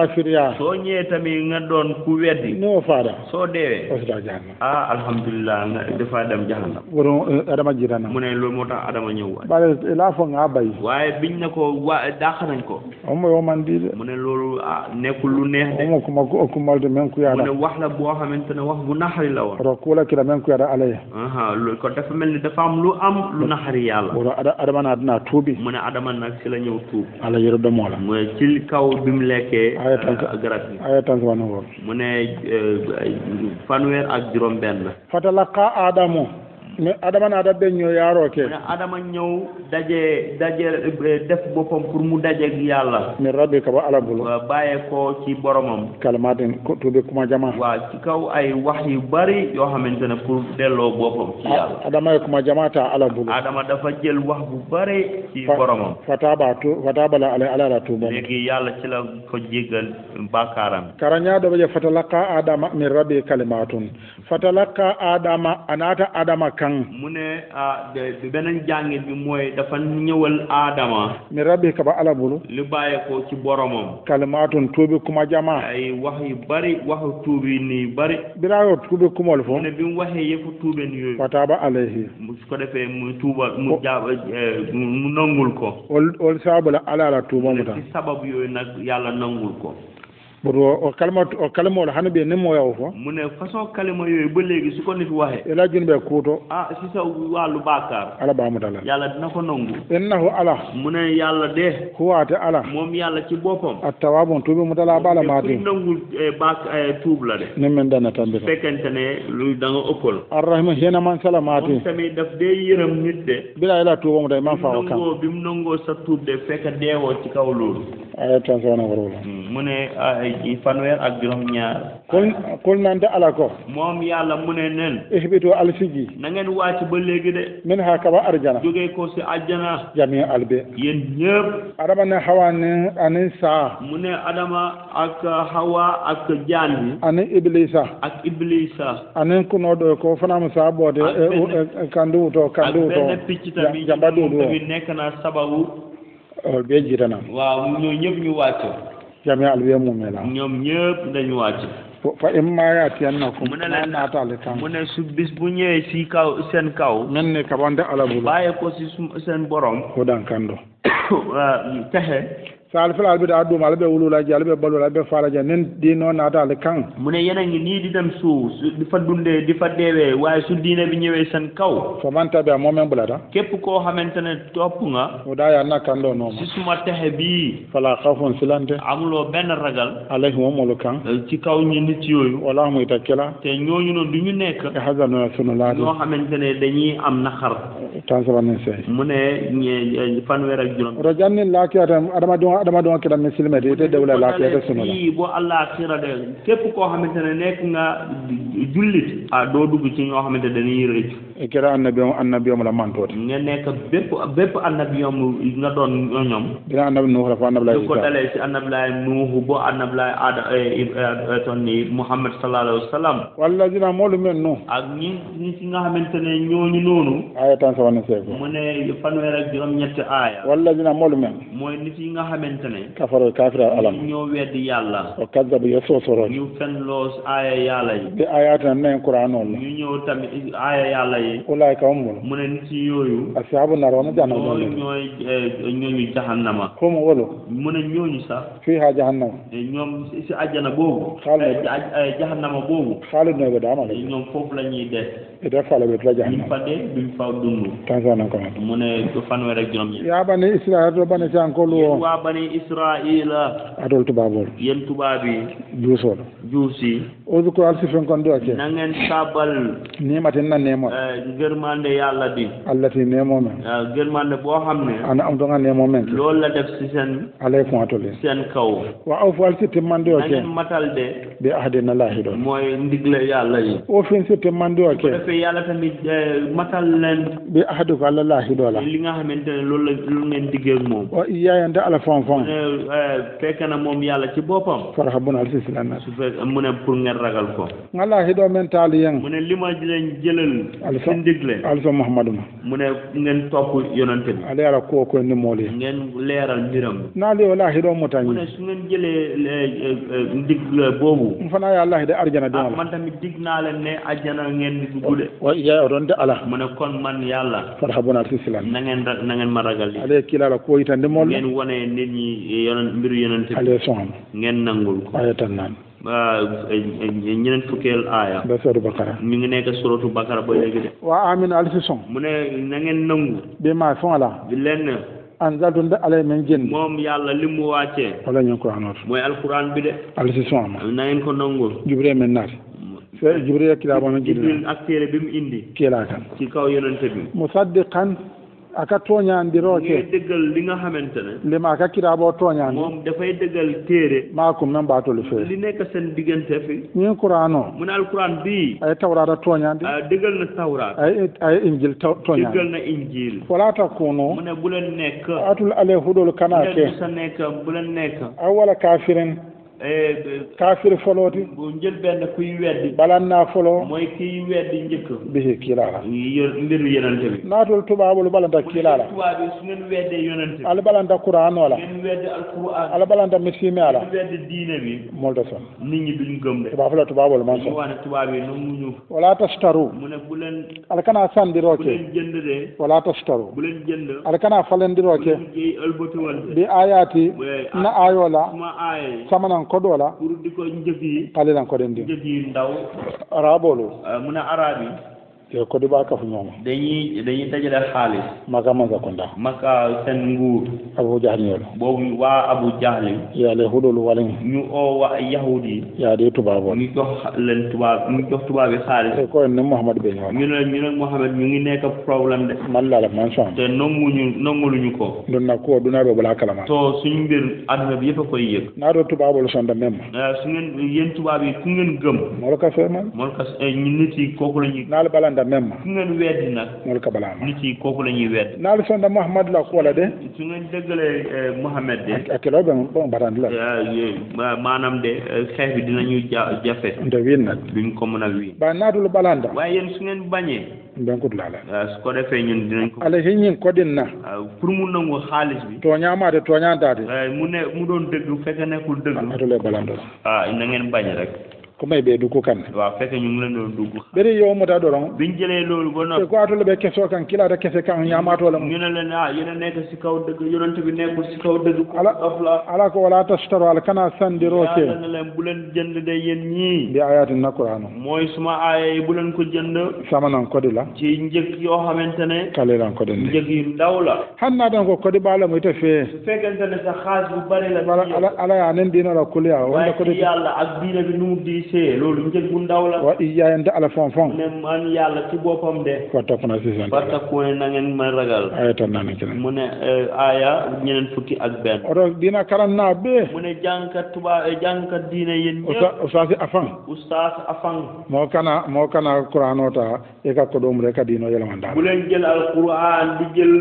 kafiriya so ñe tammi nga doon ku weddi no faada so dewe o sita jahannam ah alhamdulillah nga defa dem jahannam woro adama jirana mu ne loolu moo tax adama ñëw bare la fo nga bay waaye biñ ne ko wa dàq nañ ko o mo yo man di mu ne loolu ah nekkul lu neex de o mo kuma ko kuma de men ku yaada mu ne wax la boo xamante ne wax bu naxari la woon ro kula kila men ku yaada alay aha loolu ko dafa mel ni dafa am lu am lu naxari yàlla woro adama na dina tuubi mu ne adama nag ci la ñëw tuub ala yero do mo la mu ne ci kaw bi mu lekkee garab gi ayatan wa no mu ne fanweer ak juróom benn fatalaqa adamu mais adama na da be ñoo yaaro ke mu ne adama ñëw daje daje def boppam pour mu dajeeg yàlla mi rabbi ka ba ala bulu bàyyee ko ci boromam kalmatin ko tuubi kuma jama waaw ci kaw ay wax yu bari yoo xamante ne pour delloo boppam ci yàlla adama yi kuma jama ta ala bulu adama dafa jël wax bu bari ci boromam fataba tu fataba la ala ala la tuuba léegi yàlla ci la ko jéggal bàkkaaram karanya do be fatalaqa adama min rabbi kalimatun fatalaqa adama anata adama kan mu ne ah beneen jàngit bi mooy dafa ñëwal Adama mi rabbi ka ba ala bulu li bàyyee ko ci boromam kalimatun tuubi kuma jama ay wax yu bari waxu tuubi nii bari birayo tuubi kumol fo mu ne bi mu waxee yëfu tuubeen yooyu fataba alayhi mu su ko defee mu tuuba mu jaaba mu nangul ko ol ol sabula ala la tuuba mu tan ci sabab yooyu nag yàlla nangul ko bodo o kalma o kalma wala hanabe ne mo yaw fo mu ne façon kalima yooyu ba léegi su ko nit waxee ela junbe kuuto ah si sa wàllu baakaar ala ba mu dalal yàlla dina ko nangu innahu ala mu ne yàlla de huwaate ala moom yàlla ci boppam attawabun tuubi mu dala bala maati nangu baak tuub la de ne men dana tambi fekkente ne lu da nga ëppal arrahima hena man salamaati moom tamit daf dee yërëm nit de bila ila tuuba mu day man faaw kan bi mu nangoo sa tuub de fekk deewoo ci kaw loolu ay tan sona warula mu ne fanweer ak juróom ñaar kul kul nante ala ko moom yàlla mu ne nen ihbitu alsiji na ngeen wàcc ba léegi de min ha kaba arjana jógee ko si àjjana jami albe yéen ñëpp adama ne hawa ne ani saa mu ne adama ak hawa ak jaan bi ani iblisa ak iblisa ani kuno do ko fana mu saa boode kandu to kandu to benn picc tamit jamba do do tamit nekk na sababu be jirana waaw ñoo ñëpp ñu wàcc jami albe mu mela ñoom ñëpp dañu wàcc fa imma yaati annakum mu ne leen naataale kan mu ne su bis bu ñëwee si kaw seen kaw nan ne kabande ala bulu bàyyi ko si seen borom ko dan kando texe sal fil albi da dum albe wulula ji albe balula albe faraja nen di no naataale kan mu ne yéen a ngi nii di dem suuf di fa dundee di fa deewee waaye su diine bi ñëwee seen kaw fa man tabi mo men bulata képp koo xamante ne topp nga o da ya nakando no si suma texe bii fala khawfun silante amuloo benn ragal alayhi wa mulukan ci kaw ñi nit yooyu wala muy takela te ñooñu noonu du ñu nekk e hazanu sunulati ñoo xamante ne dañuy am naxar tansabanin sey mu ne fanweer ak juróom rojanni lakiyatam adama do adama do kila muslima de de dawla lakiyata sunula yi bo Allah xira de képp koo xamante ne nekk nga jullit ah doo dugg ci ñoo xamante dañuy rëcc e kira annabi annabi la mantote nga nekk bépp bépp annabi yom nga doon ñoom dina annabi nuh fa annabi la ko dalee ci annabi la nuh bo annabi la ada tonni Muhammad sallallahu alaihi wasallam wallazina molu men nu ak ñi ñi ci nga xamante ne ñooñu noonu ayatan sawana seko mu ne fanweer ak juróom ñetti aaya wallazina molu men mooy nit yi nga xamante ne kafaro kafira alam ñoo weddi yàlla o kazzabu yaso soro ñu fen loos aaya yàlla yi bi ayatan ne qur'an non ñu ñëw tamit aaya yàlla yi ulay ka umul mu ne nit yooyu ashabu nar wa jahannam ñooy ñooy ñooñu jahannama hum wolo mu ne ñooñu sax fi ha jahannam ñoom si àjjana boobu jahannama boobu khalid no be dama ñoom foofu la ñuy des e da fala be la duñ jahannam fa dee duñ fa dund tanzana ko mu ne fanweer ak juróom ya bani israil do bani san ko lu waa bani israila adol tubabol yéen tubaab yi juusol juusi odu ko alsi fen kon do ake na ngeen sabal nimatin na nemo gërmande yàlla bi allati nemo men gërmande boo xam ne ana am do nga nemo men loolu la def si seen alaykum atole seen kaw wa awfu alsi timmande na ake ngeen matal de bi ahdina lahi do mooy ndigle yàlla yi o fin si timmande ake bu defee yàlla tamit matal leen bi ahdu ko alla lahi do la li nga xamante ne loolu la lu ngeen diggee moom wa iyayande ala fon fon fekk na moom yàlla ci boppam farhabuna alsi silana su fekk mu ne pour ngeen ragal ko ngala hido men tali yang mu ne li ma leen jëlal alsi seen digle also Muhammadu mu ne ngeen topp yonante bi ale ala ko ko ni mooli ngeen leeral mbiram naali wala hido mutani mu ne su ngeen jëlee ndigle boobu mu fana ya Allah de arjana de man tamit dig naa leen ne ajjana ngeen di dugg wa iya ron de ala mu ne kon man yàlla farhabuna tislam na ngeen na ngeen ma ragal li ale kila la ko itande mool ngeen wone nit ñi yonan mbiru yonante bi ale son ngeen nangul ko ayatan nan ñeneen fukkeel aaya da sura bakara ñu ngi nekk suratu bakara ba léegi de wa amin alfi son mu ne na ngeen nangu be ma fon ala bi lenn anzaltu da alay men jinn moom yàlla li mu wàccee wala ñu ko anor mooy alquran bi de alfi son ma na ngeen ko nangu jibril men naati se jibril kitaaba men jibril ak téere bi mu indi kila kan ci kaw yonente bi musaddiqan aka toñandiro ke dëggal li nga xamante ne lima aka kitaaboo toñandi moom dafay dëggal téere maakum nan baatolu fee li nekk seen diggante fi ñin qur'ano mu ne alquran bii ay tawrata toñandi dëggal na tawraat ay ay injil toñandi dëggal na injil wala takunu mu ne bu leen nekk atul ale hudol kana ke sa nekk bu leen nekk aw wala kafirin kafir foloti bu njël benn kuy weddi balanna folo mooy kiy weddi njëkk bihi kiilala mbiru yonante bi naatol tubaabolu balanta kiilala tubaab yi su ngeen weddee yonante bi ala balanta qur'an wala ngeen weddi alquran ala balanta misime ala ngeen weddi diine bi molta son nit ñi duñ gëm de tubaab la tubaabolu man son mu wax ne tubaab yi nanguñu wala tastaru mu ne bu leen ala kana sandiro bu ke leen jënd de wala tastaru bu leen jënd ala kana falendiro ke bi ayati na ayola suma aaye samanan kodola di ko njëg yi kalilan ko den di njëg yi ndaw arabolu mu ne arab yi te ko di ba kafu ñooma dañuy dañuy dajale xaalis maka maka konda maka seen nguur abu jahli boobu waa abu jahli yaale hudolu walañ ñu oo waa yahudi yaa de tubaabo ñu jox leen tubaab ñu jox tubaab yi xaalis te ko ne Muhammad be ñoo ñu ne ñu ne Muhammad ñu ngi nekk problème de man la la man son te nanguñu nanguluñu ko dun na ko duna do bala kalama to suñu mbir àdduna bi yëpp a koy yëg naa do tubaabo son da même su ngeen yéen tubaab yi ku ngeen gëm moo ka fe man moo ka ñu nit yi kooku la ñuy naal balanda même ku ngeen weddi nag moo ka balama nit yi kooku la ñuy weddi naal son da Muhammad la ko la de su ngeen dëggalee Muhammad de ak lo be bon barand la maanaam de xeex bi dinañu jafe nte win nag duñ ko mën a win ba naadul balanda waaye yéen su ngeen bañee benkut la la su ko defee ñun dinañ ko ala hiñin kodin na pour mu nangu xaalis bi tooñaamaate tooñaantaate mu ne mu doon dëgg fekk nekkul dëgg atule balando ah na ngeen bañ rek ko may ɓe duggu kan waaw fekk ñu ngi leen doon dugg ɓeri yowmuta ɗoron biñ jëlee loolu ba noppi ko atole ɓe keso kan kilata kese kan ñamatola ñu ne leen ah yéen a nekk si kaw dëgg yonent bi nekkul si kaw dëgg ala ala ko wala tastaro ala kana sandiro ke yàlla ne leen bu leen jënd de yéen ñii mbi ayatin na qur'anu mooy suma aaya yi bu leen ko jënd samanan kodi la ci njëg yoo xamante ne kalilan kodi ni njëg yu ndaw la hannaɗon ko kodi ɓaala mo ite fee su fekkente ne sa xaalis bu bari la ala ala ya nen dinola kuliya wonde kodi yàlla ak diina bi nu mu diisee loolu njëg bu ndaw la wa iyayande ala fon fon ne man yàlla ci boppam de wattaquna sisan wattaquna na ngeen ma ragal aya tan nane kene mu ne aaya ñeneen fukki ak benn oto dina karanna be mu ne jàngkat tuba jàngkat diina yéen ñëpp ustaasi afan ustaas afan moo kana moo kana qur'an ota e ka ko ɗum rek adino yelamanda bu leen jël al qur'an di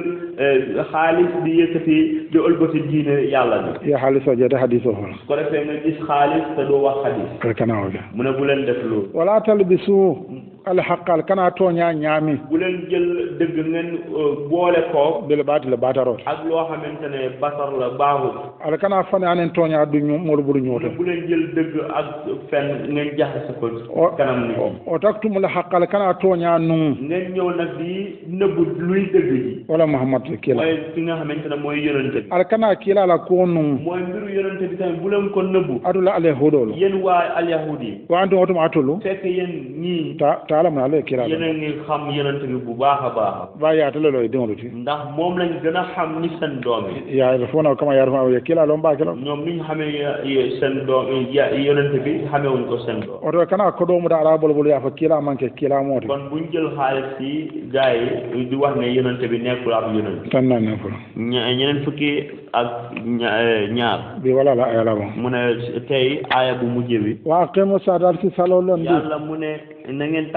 jël xaalis di yëkkati di ëlbati diine yàlla bi ya xaalis o jeede hadis o hono ko defee nga gis xaalis te doo wax xadis kala kana oge mu ne bu leen def loolu wala talbisu alhaqal kana tooña ñaami bu leen jël dëgg ngeen boole ko bele baati le baataroot ak loo xamante ne basar la baaxul ala kana fane anen tooña du ñu moolu buru ñooto bu leen jël dëgg ak fen ngeen jaxase ko kanam ni o taktumu alhaqal kana tooña nun ngeen ñëw nag di nëbbu luy dëgg ji wala muhammad kila mooy ki nga xamante ne mooy yonente bi ala kana kila la ko nun mooy mbiru yonente bi tamit bu leen ko nëbbu adula ale hoɗolo yéen waa alyahudi wa antum otum atulu fekk yéen ñii ta taala mun ale kila yéen a ngi xam yonente bi bu baax a baax ba yaatale lo e diŋoluti ndax moom lañ gën a xam ni seen doom yi yaa fona kama yaar fa ye kila lo mbaa kila ñoom ni ñu xamee seen doom yonente bi xamewuñ ko seen doom oto kana ko ɗomu da ala bol bol yaa fa kila manke kila mooti kon buñ jël xaalis ci gars yi di wax ne yonente bi nekkul ab yonente tan naa ne folo ñeneen fukki ak ñaar bi wala la ayala bon mu ne tey aaya bu mujj bi wa aqimu salaata si salo lon di yàlla mu ne na ngeen tax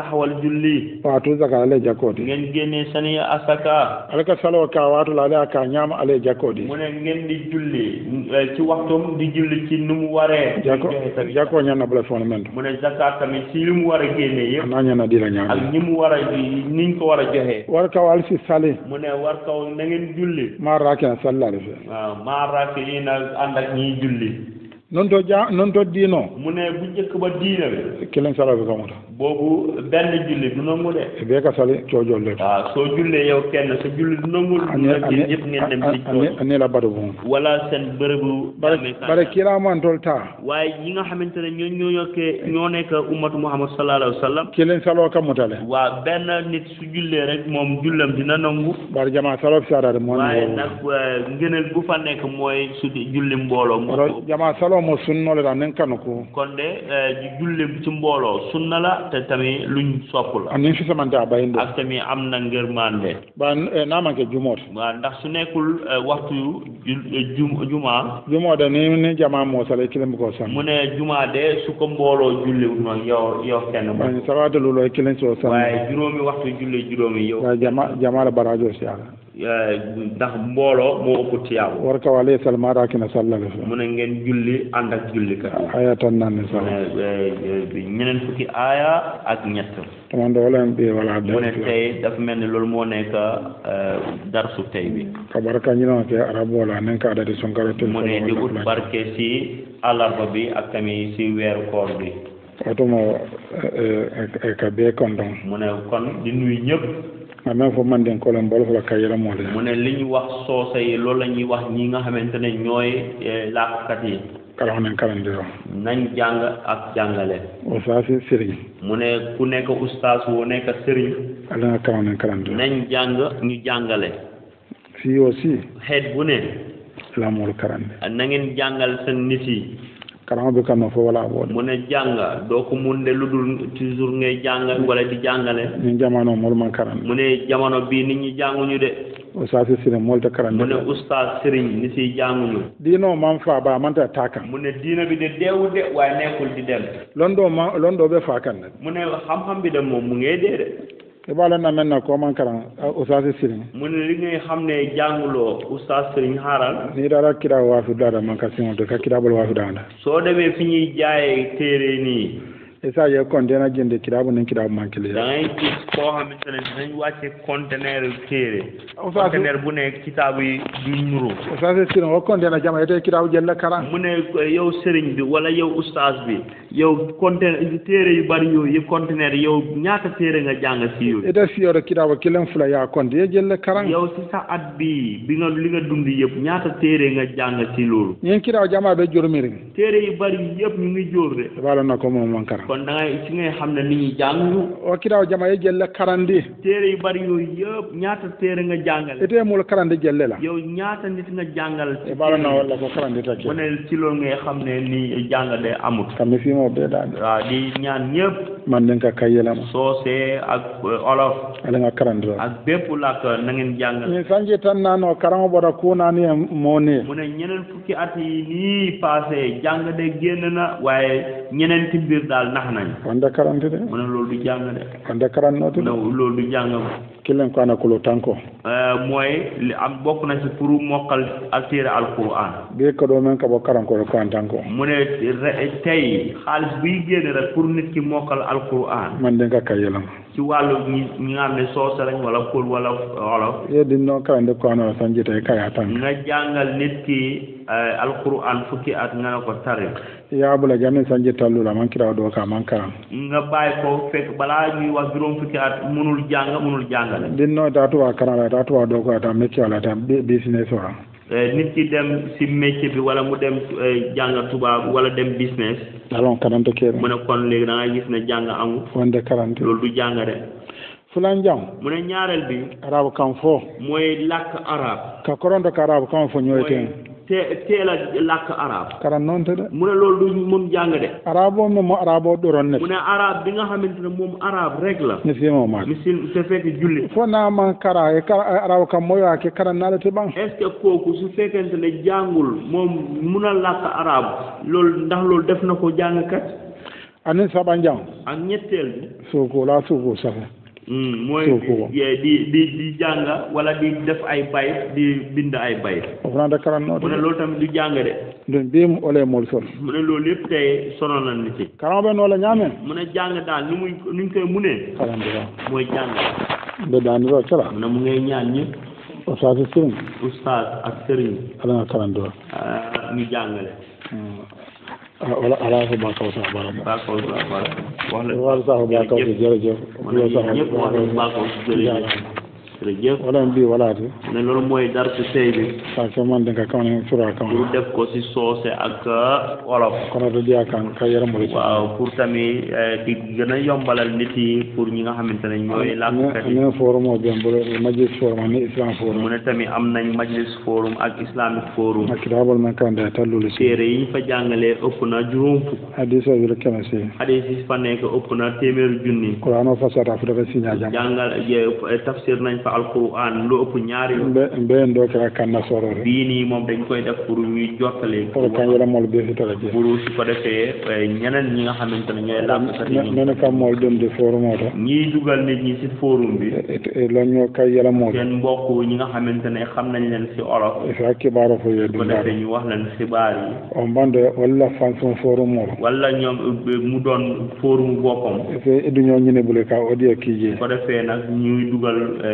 taxawal julli waatu zaka ale jakodi ngeen génne sani asaka alaka salo ka waatu la ale ka ñaama ale jakodi mu ne ngeen di julli ci waxtum di julli ci nu mu waree jako jako ñana bla fon men mu ne zakat tamit ci li mu war a génne yëpp na ñana di la ñaama ak ñi mu war a niñ ko war a joxe war ka wal si sali mu ne war kaw na ngeen julli ma raaka sallallahu alaihi wasallam waaw maa raaka yi na ànd ak ñiy julli non to ja non to diino mu ne bu njëkk ba diina bi kilen sala bi kamuta boobu benn julli du nangu de be ka sali coojol le waaw soo jullee yow kenn sa julli du nangu ñëpp ngeen dem ci tool ani la badu bu wala seen bërëbu bare kila man tol ta waaye ñi nga xamante ne ñoo ñoo yokkee ñoo nekk ummatu Muhammad sallallahu alayhi wa sallam kilen salo kamuta le waaw benn nit su jullee rek moom jullam dina nangu bare jama salo saadade mo waaye nag ngëneel bu fa nekk mooy su julli mbooloo moo jama salo mo sunno le nen kanu ko kon de julli ci mbooloo sunna la te tamit luñ sopp la am nañ fi samanta bayinde ak tamit am na ngërmande ba na manke jumoot waaw ndax su nekkul waxtu juma jumoo de ni ni jama mo sala kilen ko sam mu ne juma de su ko mbooloo julli noonu yow yow kenn ba salaatu lu loy kilen so sam waaye juróomi waxtu julli juróomi yow jama jama la barajo si ala ndax mbooloo moo ëpp tiyaabu war ka wale salmara kina sallallahu alaihi mu ne ngeen julli ànd ak julli kat ayatan nan sa ñeneen fukki aaya ak ñett tamando wala bi wala mu ne tey dafa mel ni loolu moo nekk darsu tey bi ka baraka ñu non ke arabo la nen ka dadi sonkara te mu ne di ut barke si àllarba bi ak tamit si weeru koor bi otomo ka be kondon mu ne kon di nuyu ñëpp amen fo man den ko len bol fa kayira mo le mu ne li ñu wax soose yi loolu la ñuy wax ñi nga xamante ne ñooy làkkat yi kala honen kalande nañ jàng ak jàngale o sa si sëriñ mu ne ku nekk ustaas wu nekk sëriñ ala nga kala honen kalande nañ jàng ñu jàngale si aussi xeet bu ne la mo karande na ngeen jàngal seen nit yi karama bi kan fo wala bo mu ne jàng doo ko mun de lu dul toujours ngay jàng wala di jàngale ni jamano mol man karande mu ne jamono bii nit ñi jànguñu de o sa si sëriñ mol ta karande mu ne ustaas sëriñ ni si jànguñu dino man fa ba man ta taka mu ne diina bi de deewul de waaye nekkul di dem londo ma londo be fa kan mu ne xam-xam bi de moom mu ngee dee de e bala na men na ko man karan o sa si sëriñ mu ne li ngay xam ne jànguloo ustaas sëriñ xaaral ni dara kira wa fi dara man ka simo de ka kira bol wa fi dara soo demee fi ñuy jaayee téere nii esa ye konte na jende kirabu nen kirabu mankile da ngay gis koo xamante ne dinañ wàcce conteneur téere conteneur bu nekk kitaabu yi du nuru o sa se sino o konte na jama ete kirabu jella karan mu ne yow sëriñ bi wala yow ustaas bi yow conteneur téere yu bari yooyu yëpp conteneur yow ñaata téere nga jàng si yooyu ete siyoro kirabu kilen fula ya konte ye jella karan yow si sa at bi bi nga li nga dund yëpp ñaata téere nga jàng si loolu ñen kirabu jama be jormiri téere yu bari yëpp ñu ngi jóor de bala na ko moom man karan kon da ngay ci ngay xam ne nit ñi jànguñu o kiraw jama ye jelle karandi téere yu bari yooyu yëpp ñaata téere nga jàngale ete mul karandi jelle la yow ñaata nit nga jàngal e bala na wala ko karandi take mu ne ci loolu ngay xam ne ni jàngale amut kam fi mo be da waaw di ñaan ñëpp man den ka kayela ma soose ak olof ala nga karandi ak bépp làkk na ngeen jàngal ni sanje tan nano karamo boda ko nani mo ne mu ne ñeneen fukki at yi nii passé jàng de génn na waaye ñeneen ti mbir daal nax nañ wanda karante de mu ne loolu du jàng de wanda karan notu de loolu du jàng kilen ko ana kulo tanko mooy li am bokk na ci pour mokkal ak téere alquran be ko do men ka bo karan ko ko an tanko mu ne tey xaalis buy génn rek pour nit ki mokkal alquran man den ka kayela ci wàllu ñi ñi nga xam ne soose lañ wala pël wala wolof ye din no karande ko ana sanje tay kaya tan nga jàngal nit ki alquran fukki at nga ne ko tari ya bula jamin sanje tallula man kira do ka man karan nga bàyyi ko fekk balaa ñuy wax juróom fukki at munul jàng munul jàngale din no datu wa karala datu wa do ko ta métier wala ta business wa nit ki dem si métier bi wala mu dem jàng tubaab wala dem business alon karante kere mu ne kon léegi da ngay gis ne jàng amul wonde karante loolu du jàng de fulan jam mu ne ñaareel bi arabu kan fo mooy làkk arab ka koronto ka arabu kan fo ñoyten te teel a làkk arab karan noon te de mu ne loolu du mun jàng de arabo mo mo arabo doron ne mu ne arab bi nga xamante ne moom arab rek la ni fi mo ma misil te fekk julli fo na man kara e kara arabo kam moyo ake karan nala te ban est ce que kooku su fekkente ne jàngul moom mun a làkk arab loolu ndax loolu def na ko jàngkat anin sabanjang ak ñetteel bi suuko la suuko safe mooy di di di jàng wala di def ay bayit di bind ay bayit o fana da karanno mu ne loolu tamit du jàng de don bi mu ole mol sol mu ne loolu yëpp tey sonal na nit yi karam be no la ñame mu ne jàng daal ni muy ni ñu koy munee karande mooy jàng be daan ro kala mu ne mu ngay ñaan ñëpp ustaz sëriñ ustaz ak sëriñ ala nga karando ñu jàngale wala ala ko Bakawsu baraka Bakawsu baraka wax la wala sax Bakawsu jërëjëf ñëpp wax la Bakawsu jërëjëf jërëjëf wala mbi walaati ne loolu mooy dar ci sey bi sa ke man de ka kaw sura kaw pour def ko ci soose ak wolof kono to dia kan ka yaram mo waaw pour tamit di gën a yombalal nit yi pour ñi nga xamante ne ñooy làkkat yi ne forum o ben bo majlis forum ni islam forum mu ne tamit am nañ majlis forum ak islamic forum ak dabal man kan da tallu ci téere yi ñu fa jàngalee ëpp na juróom fukk hadisa bi rek na ci hadis yi fa nekk ëpp na téeméer junni qur'ano fasara fa dafa siña jàng jàngal tafsir nañ fa alquran lu ëpp ñaari be ndo kala kan na soro bii nii moom dañ koy def pour ñuy jottali pour kan yara mol be ci tala je pour su ko defee ñeneen ñi nga xamante ne ñooy làkkat yi non kam mol dem de forum o do ñiy dugal nit ñi ci forum bi la ñoo kay yara mol seen mbokk ñi nga xamante ne xam nañ leen ci olof fa kibaro fo ye su ko defee ñu wax leen xibaar yi o mbande wala fanson forum o wala ñoom mu doon forum boppam fe edu ñoo ñine bule ka audio ki je su ko defee nag ñuy dugal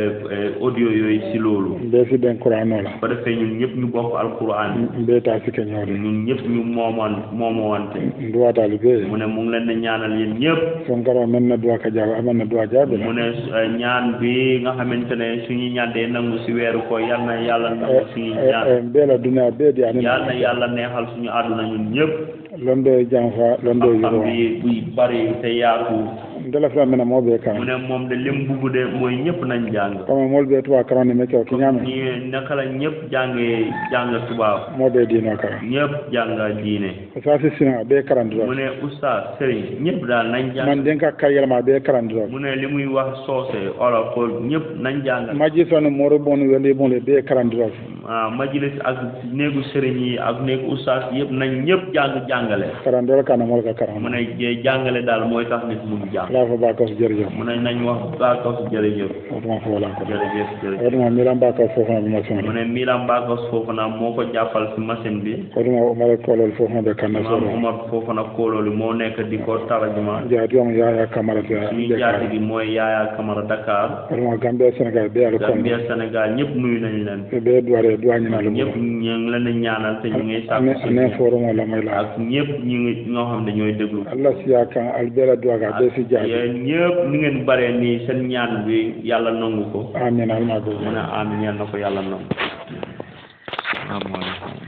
audio yooyu ci loolu be fi den qur'ano la su ko defee ñun ñëpp ñu bokk alquran be ta ci keñoode ñun ñëpp ñu moomoon moomowante duwata lu be mu ne mu ngi leen di ñaanal yéen ñëpp son garo men na duwa ka jaaba aman na duwa jaabe mu ne ñaan bi nga xamante ne suñu ñaan dee nangu ci weeru ko yal na yàlla nangu suñu ñaan be la dunya be di ani yal na yàlla neexal suñu àdduna ñun ñëpp londo janfa londo xam bi buy bari te yaatu ndela fra mena mo be kan mu ne moom de lim bugg de mooy ñëpp nañ jàng comme mol be tuwa karone me ko ki ñame ñi naka la ñëpp jàngee jàng tubaab mo be dino kara ñëpp jàng diine sa ci sina be karandiro mu ne oustaz sëriñ ñëpp daal nañ jàng man den ka kayel ma be karandiro mu ne li muy wax soose olof ko ñëpp nañ jàng maji sonu moro bonu wele bon le be karandiro ah majlis ak néegu sëriñ yi ak néegu oustaz yëpp nañ ñëpp jàng jàngale karandiro kana mol ka karam mu ne jàngale daal mooy tax nit mu jàng la fa Bakawsu jërëjëf mu ne nañ wax Bakawsu jërëjëf dama fo la ko jërëjëf jërëjëf dama miram Bakawsu Fofana bi machine mu ne miram Bakawsu Fofana moo ko jàppal ci machine bi dama Omar kolol Fofana be kan na solo Omar Fofana kolol moo nekk di ko tarjuma jaati am yaaya Camara ta suñu jaati gi mooy Yaaya Camara Dakar dama Gambia Sénégal be ala ko Gambia Sénégal ñëpp nuyu nañ leen be duware duwañi na lu ñëpp ñu ngi leen di ñaanal te ñu ngi sàkku ne forum la may la ak ñëpp ñu ngi ñoo xam ne ñooy déglu Allah siya kan albela duwaga be si jaati yéen ñëpp ni ngeen bare nii seen ñaan bi yàlla nangu ko amin alma go mu ne amin yal na ko yàlla nangu.